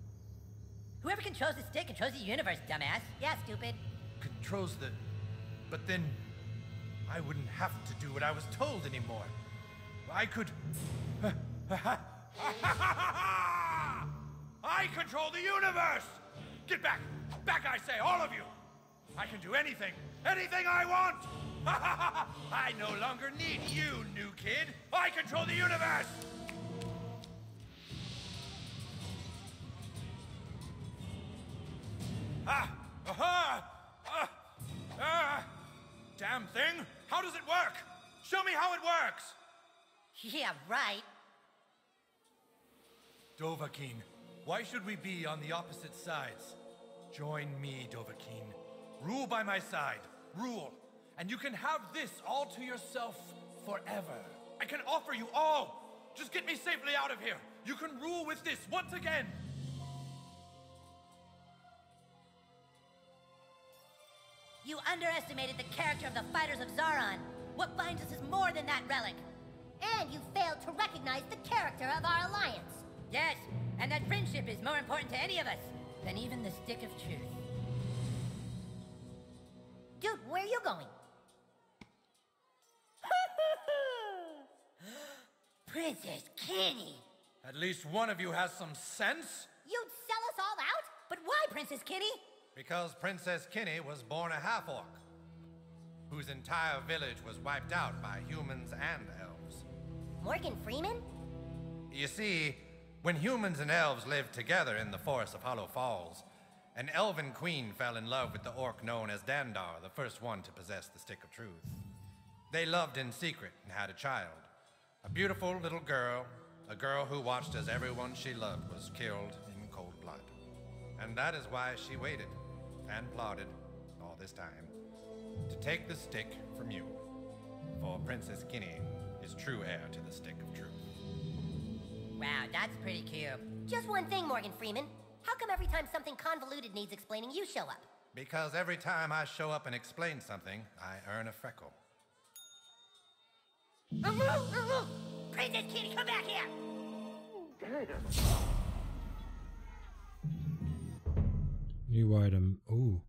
Whoever controls the stick controls the universe, dumbass. Yeah, stupid. Controls the... But then... I wouldn't have to do what I was told anymore. I could... I control the universe! Get back! Back, I say, all of you! I can do anything, anything I want! I no longer need you, new kid! I control the universe! Ah! Aha! Ah! Ah! Damn thing! How does it work? Show me how it works! Yeah, right. Dovahkiin, why should we be on the opposite sides? Join me, Dovahkiin. Rule by my side. Rule. And you can have this all to yourself forever. I can offer you all. Just get me safely out of here. You can rule with this once again. You underestimated the character of the fighters of Zaron. What binds us is more than that relic. And you failed to recognize the character of our alliance. Yes, and that friendship is more important to any of us than even the stick of truth. Dude, where are you going? Princess Kenny! At least one of you has some sense. You'd sell us all out? But why, Princess Kenny? Because Princess Kenny was born a half-orc, whose entire village was wiped out by humans and elves. Morgan Freeman? You see, when humans and elves lived together in the forest of Hollow Falls, an elven queen fell in love with the orc known as Dandar, the first one to possess the Stick of Truth. They loved in secret and had a child. A beautiful little girl, a girl who watched as everyone she loved was killed in cold blood. And that is why she waited and plotted all this time to take the stick from you. For Princess Kenny is true heir to the Stick of Truth. Wow, that's pretty cute. Just one thing, Morgan Freeman. How come every time something convoluted needs explaining, you show up? Because every time I show up and explain something, I earn a freckle. Princess Kenny, come back here! New item. Ooh.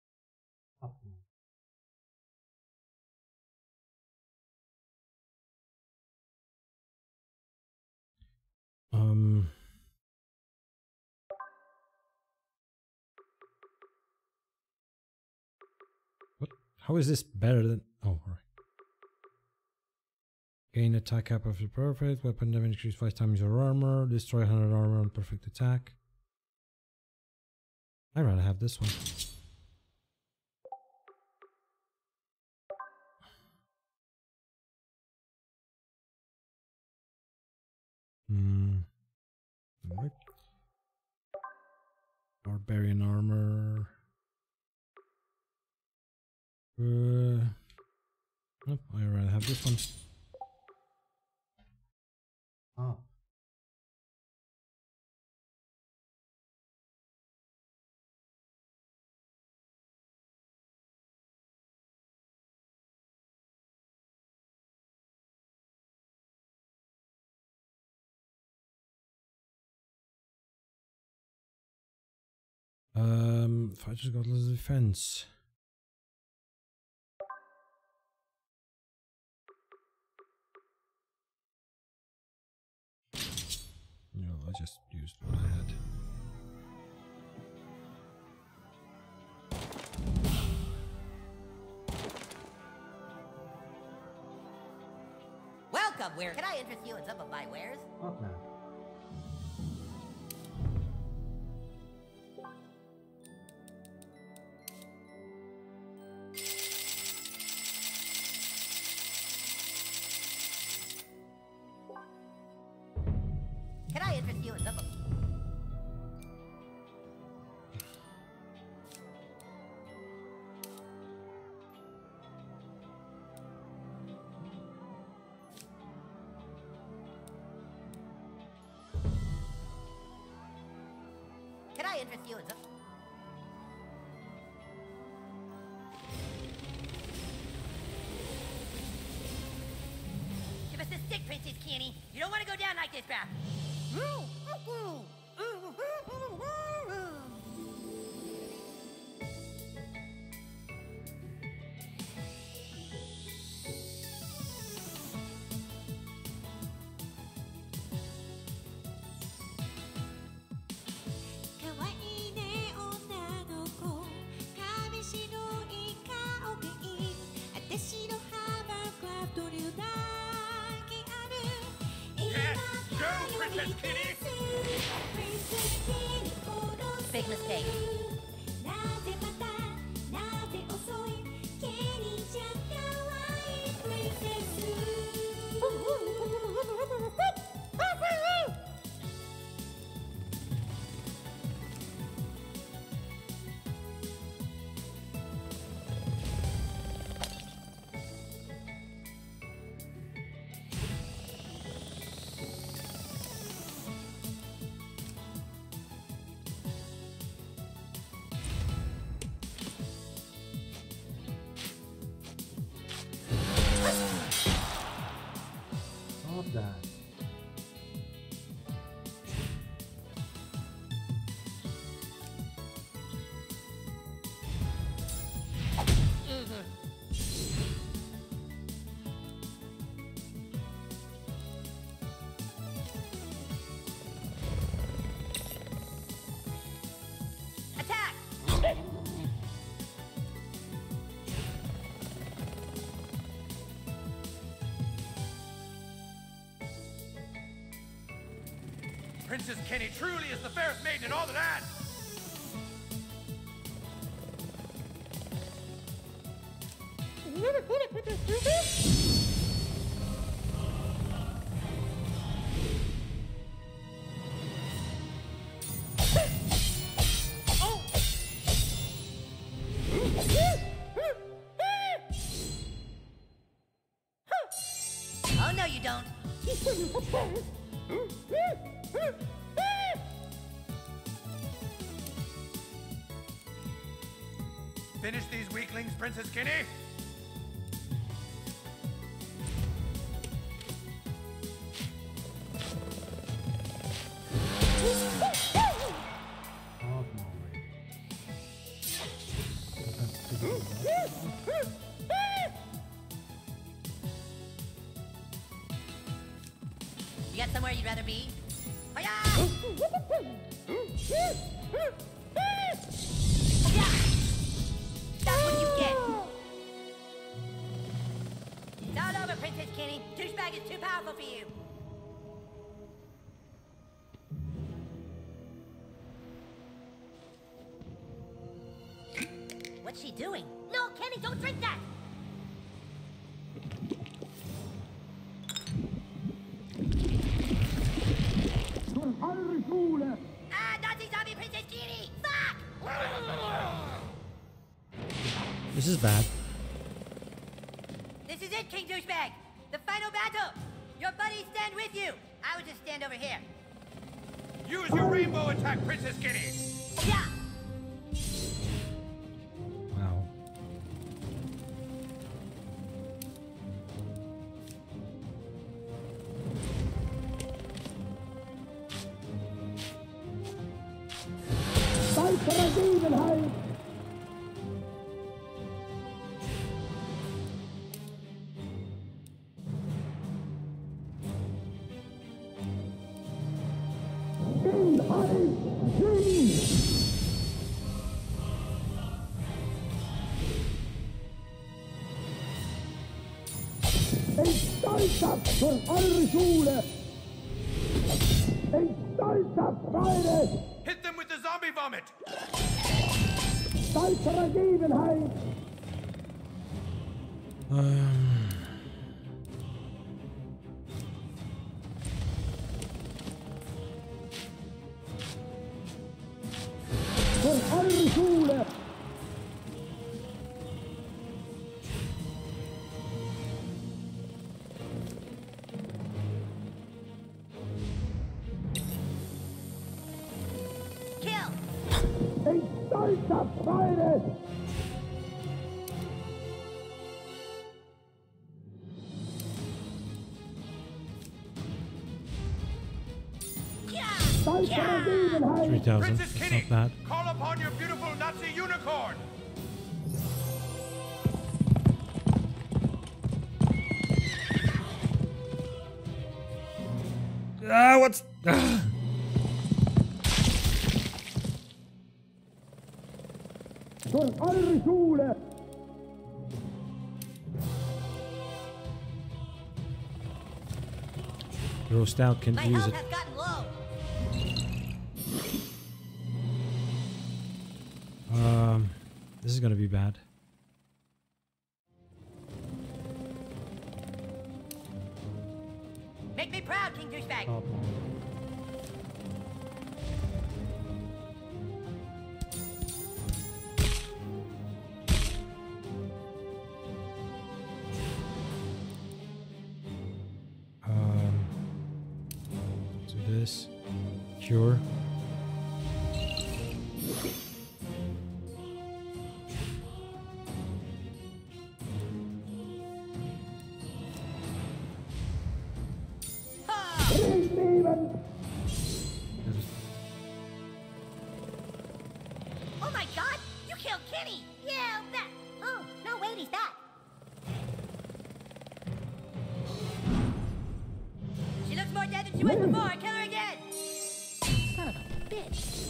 Um. What? How is this better than? Oh, all right. Gain attack cap after perfect. Weapon damage increase five times your armor. Destroy one hundred armor on perfect attack. I'd rather have this one. Hmm. Right. Barbarian armor. Uh, nope, I'd rather have this one. Oh. Um, Fighters got less defense. No, I just used what I had. Welcome, where can I interest you in some of my wares? Okay. Can I interest you in some of... Can I interest you in some... Give us the stick, Princess Kenny. You don't want to go down like this, bruh. Big mistake. Stop that. Attack! Princess Kenny truly is the fairest maiden in all the land! Oh, no, you don't. Finish these weaklings, Princess Kenny! You got somewhere you'd rather be? Hiya! That's what you get. It's all over, Princess Kenny. Douchebag is too powerful for you. What's she doing? No, Kenny, don't drink that! Ah, Nazi zombie Princess Kenny! Fuck! This is bad. This is it, King Douchebag! The final battle! Your buddies stand with you! I would just stand over here. Use your rainbow attack, Princess Kenny! Yeah! Wow. Hit them with the zombie vomit! Um. Three thousand. Princess It's Kenny, not bad. call upon your beautiful Nazi unicorn! Ah, what's? Ah. Grow stout can My use health it. has gotten low. Um, this is gonna be bad. Make me proud, King Douchebag. Oh. Um, so this cure. Oh my god! You killed Kenny! Yeah, I'll bet. Oh, no, wait, he's back. She looks more dead than she was before. Kill her again! Son of a bitch.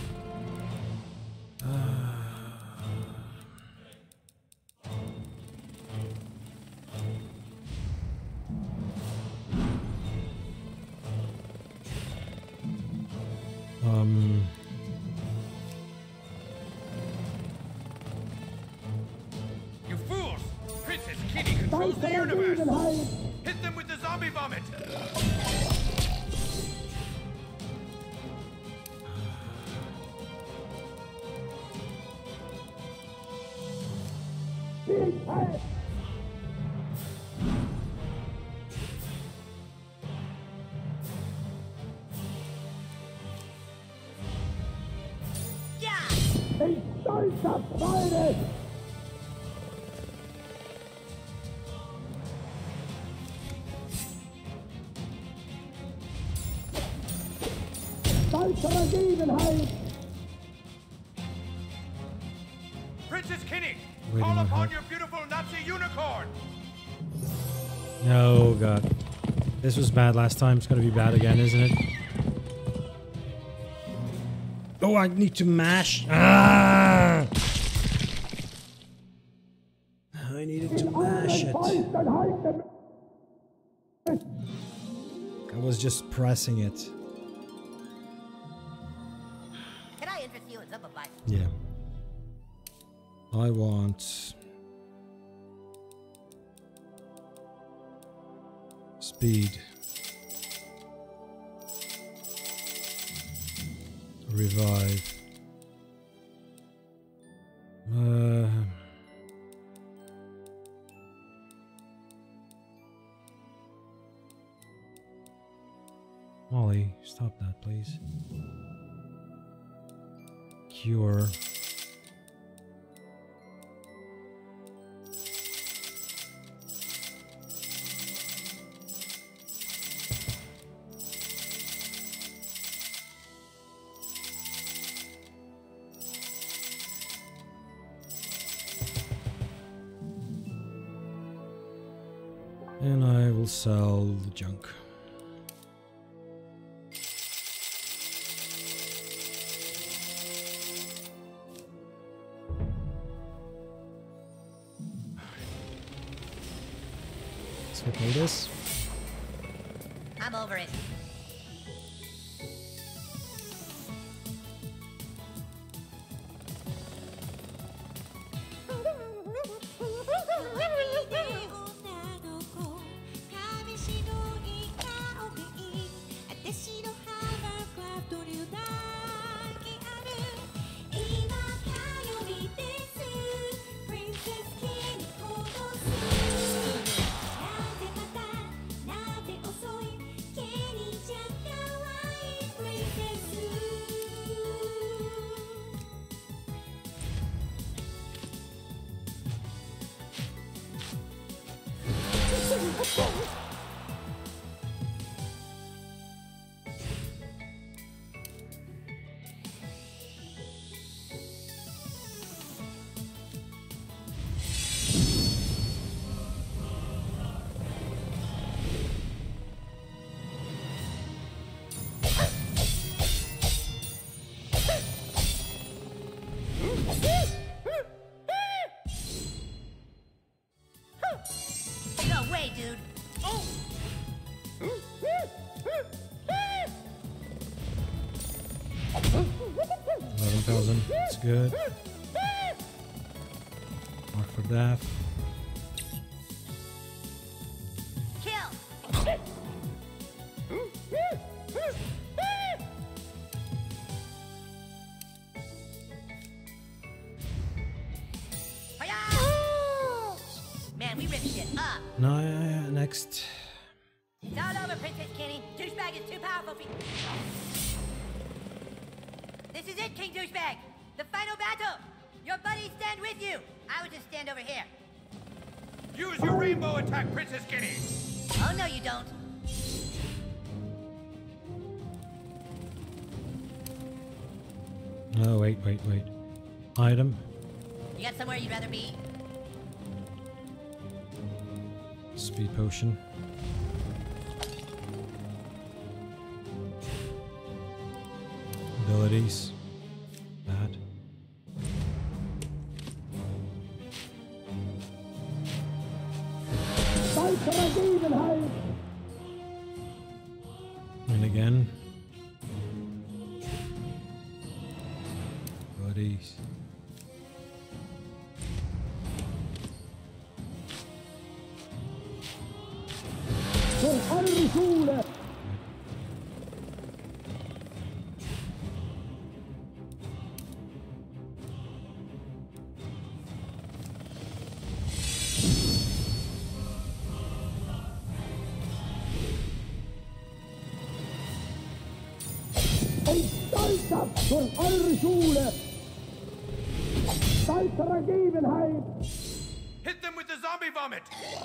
Um. You fools! Princess Kenny controls the universe! Hit them with the zombie vomit! Princess Kenny, Waiting call on upon her. your beautiful Nazi unicorn! No, God. This was bad last time. It's going to be bad again, isn't it? Oh, I need to mash. Ah! I needed to Ah, shit. I was just pressing it. Can I interest you in some advice? Yeah. I want speed. Revive. Uh, Molly, stop that, please. Cure. And I will sell the junk. Skip all this. I'm over it. No way, dude. Oh. Eleven thousand. That's good. Mark for death. Kill. Man, we ripped shit up. No, yeah, yeah, next. It's all over, Princess Kenny. Douchebag is too powerful for you. This is it, King Douchebag. The final battle. Your buddies stand with you. I would just stand over here. Use your rainbow attack, Princess Kenny. Oh, no, you don't. Oh, wait, wait, wait. Item. You got somewhere you'd rather be? Speed potion. Abilities. That. And again. Abilities. Hit them with the zombie vomit.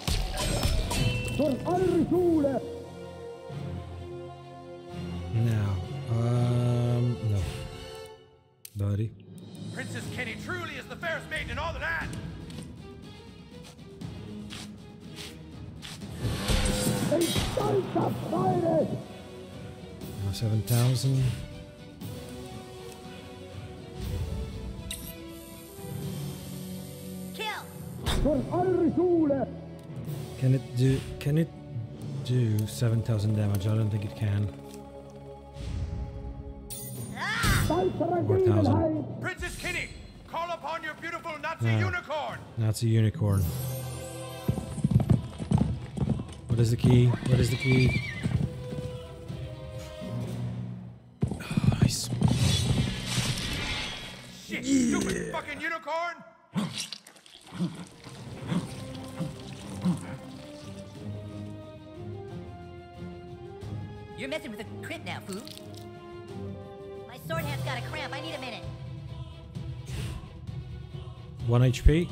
Now, um, no. Buddy. Princess Kenny truly is the fairest maiden in all the land. Now seven thousand. Kill. Can it do? Can it do seven thousand damage? I don't think it can. Four thousand. Princess Kitty, call upon your beautiful Nazi Nah. unicorn. Nazi unicorn. What is the key? What is the key? Oh, nice. Shit, stupid fucking unicorn. You're messing with a crit now, fool. My sword hand's got a cramp. I need a minute. One H P.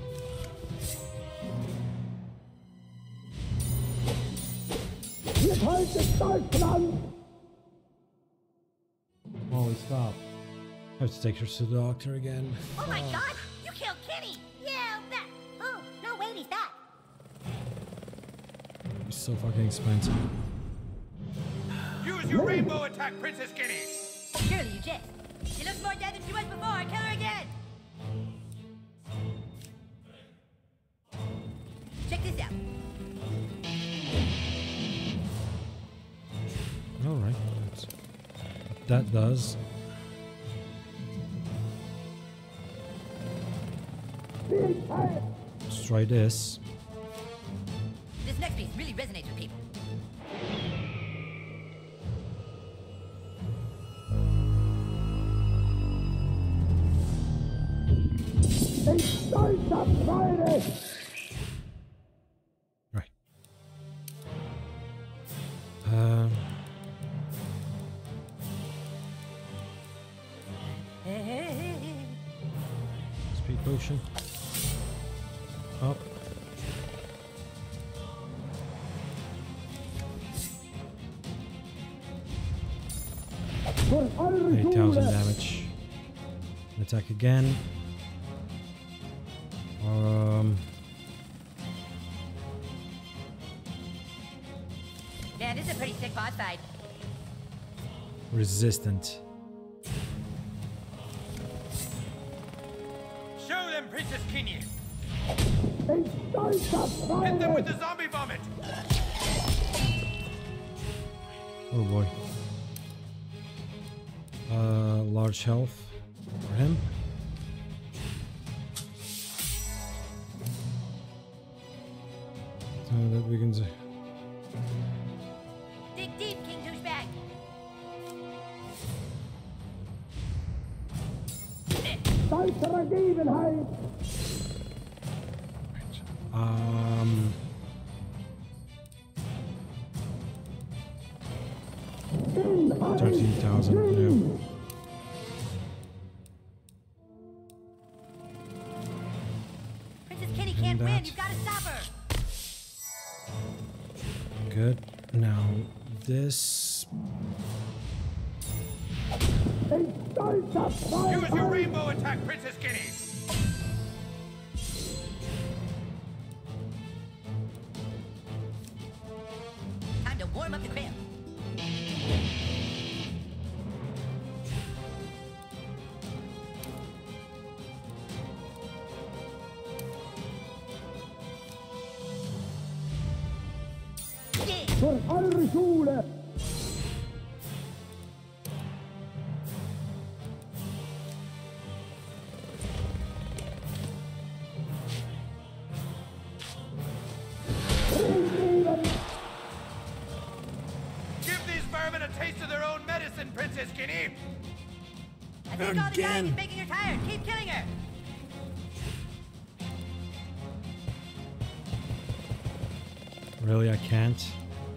Holy stop. I have to take her to the doctor again. Oh my god! You killed Kenny! Yeah, that. Oh, no, wait, he's back. It's so fucking expensive. Use your rainbow attack, Princess Kitty. Surely you just. She looks more dead than she was before. Kill her again. Check this out. Alright. That does. Let's try this. This next piece really resonates with people. Right. Um. Speed potion. Up. Eight thousand damage. Attack again. Um. Man, this is a pretty sick boss fight. Resistant. Show them, Princess Kitty. Hit them with the zombie vomit. Oh boy. Uh, large health for him. So that we can. z- Dig deep, King Douchebag. Um. Thirteen thousand. No. Princess Kitty can't And win. that. You've got to stop her. Good. Now this. Use your rainbow attack, Princess Kitty. Time to warm up the grill. Give these vermin a taste of their own medicine, Princess Kitty. I think all the dying is making her tired. Keep killing her. Really, I can't.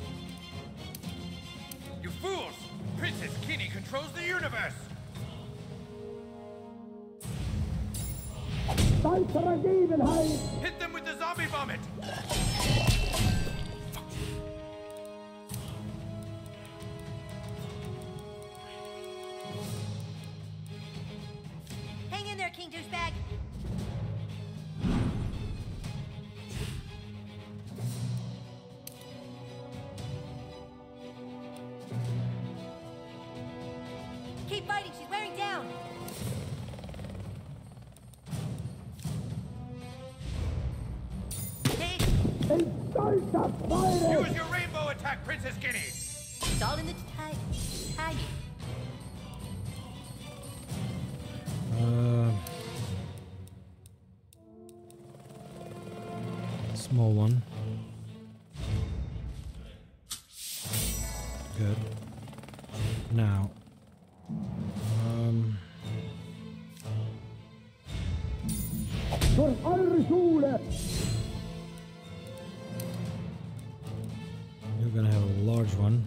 You fools! Princess Kitty controls the universe. Hit them with the zombie vomit. Hang in there, King Douchebag. Keep fighting. She's wearing down. Use your rainbow attack, Princess Guinea! It's all in the time. Timing. Uh, small one. Good. Now, um, you're gonna have a large one.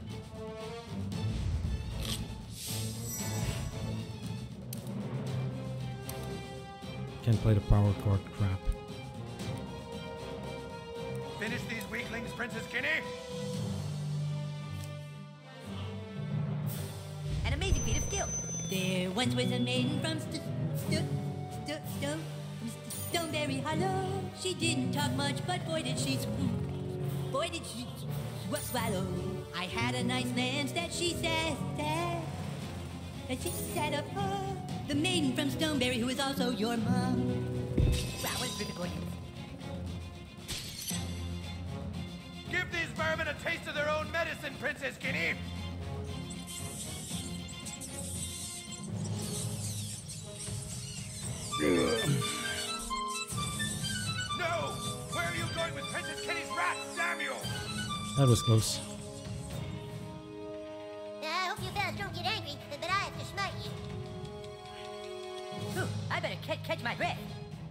Can't play the power chord crap. Finish these weaklings, Princess Guinea! An amazing feat of skill. There once was a maiden from St- St- St- Stone, from Stoneberry Hollow. She didn't talk much, but boy did she swoop. Boy did she sw- swallow. I had a nice lance that she said, said that she set up her. The maiden from Stoneberry, who is also your mom. Wow, what a terrific audience. Give these vermin a taste of their own medicine, Princess Guinea! No! Where are you going with Princess Guinea's rat, Samuel? That was close. I hope you fellas don't get angry, but I have to smite you. Ooh, I better ca- catch my breath.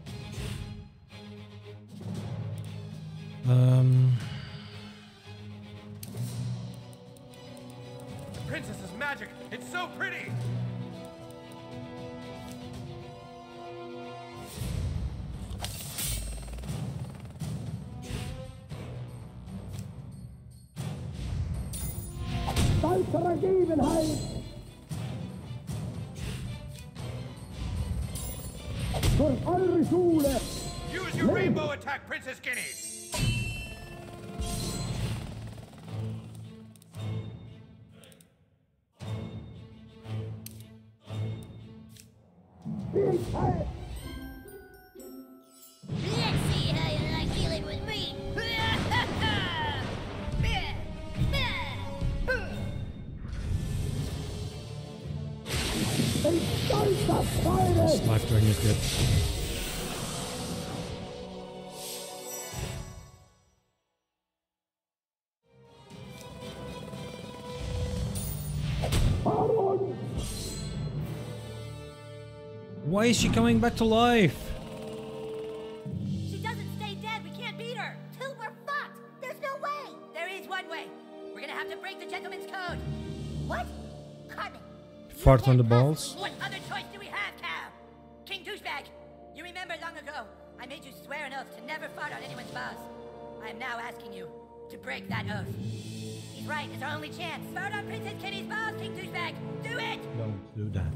Um, The princess's magic! It's so pretty! Use your rainbow attack, Princess Guinea! Let's see how you like dealing with me. this life drain is good. Why is she coming back to life? She doesn't stay dead. We can't beat her. Till we're fucked. There's no way. There is one way. We're gonna have to break the gentleman's code. What? Carmen. Fart on the balls. What other choice do we have, Cal? King Douchebag, you remember long ago, I made you swear an oath to never fart on anyone's balls. I am now asking you to break that oath. He's right, it's our only chance. Fart on Princess Kitty's balls, King Douchebag. Do it! Don't do that.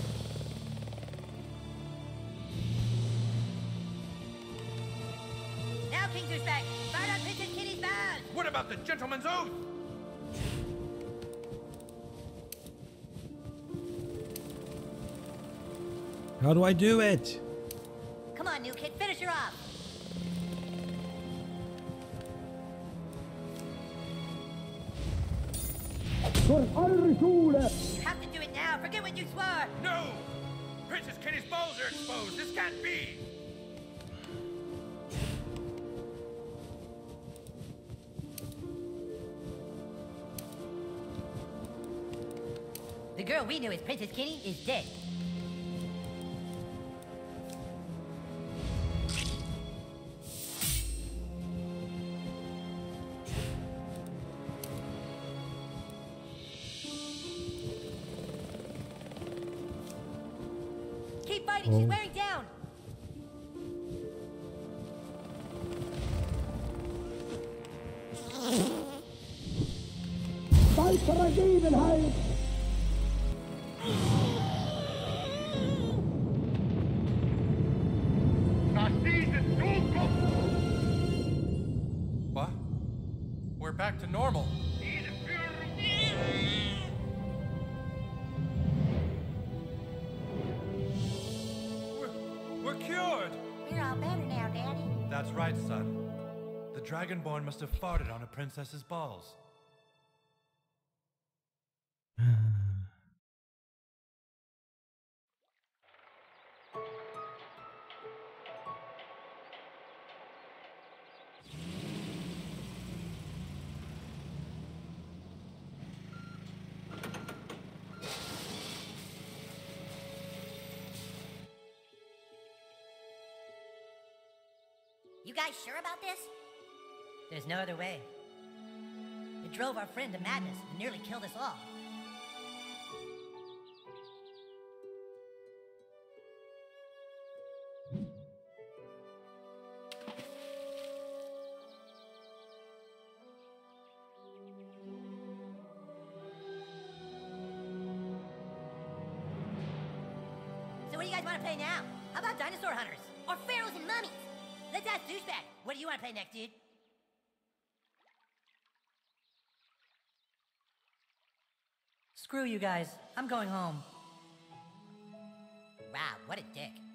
Now, King Douchebag, fart on Princess Kitty's balls. What about the gentleman's oath? How do I do it? Come on, new kid, finish her off. You have to do it now. Forget what you swore. No! Princess Kitty's balls are exposed. This can't be. The girl we knew as Princess Kitty is dead. Keep fighting. Oh. She's wearing down. What? We're back to normal. We're, we're cured! We're all better now, Daddy. That's right, son. The the Dragonborn must have farted on a princess's balls. You guys sure about this? There's no other way. It drove our friend to madness and nearly killed us all. So what do you guys want to play now? How about Dinosaur Hunters? Or pharaohs and mummies. Let's ask Douchebag. What do you want to play next, dude? Screw you guys. I'm going home. Wow, what a dick.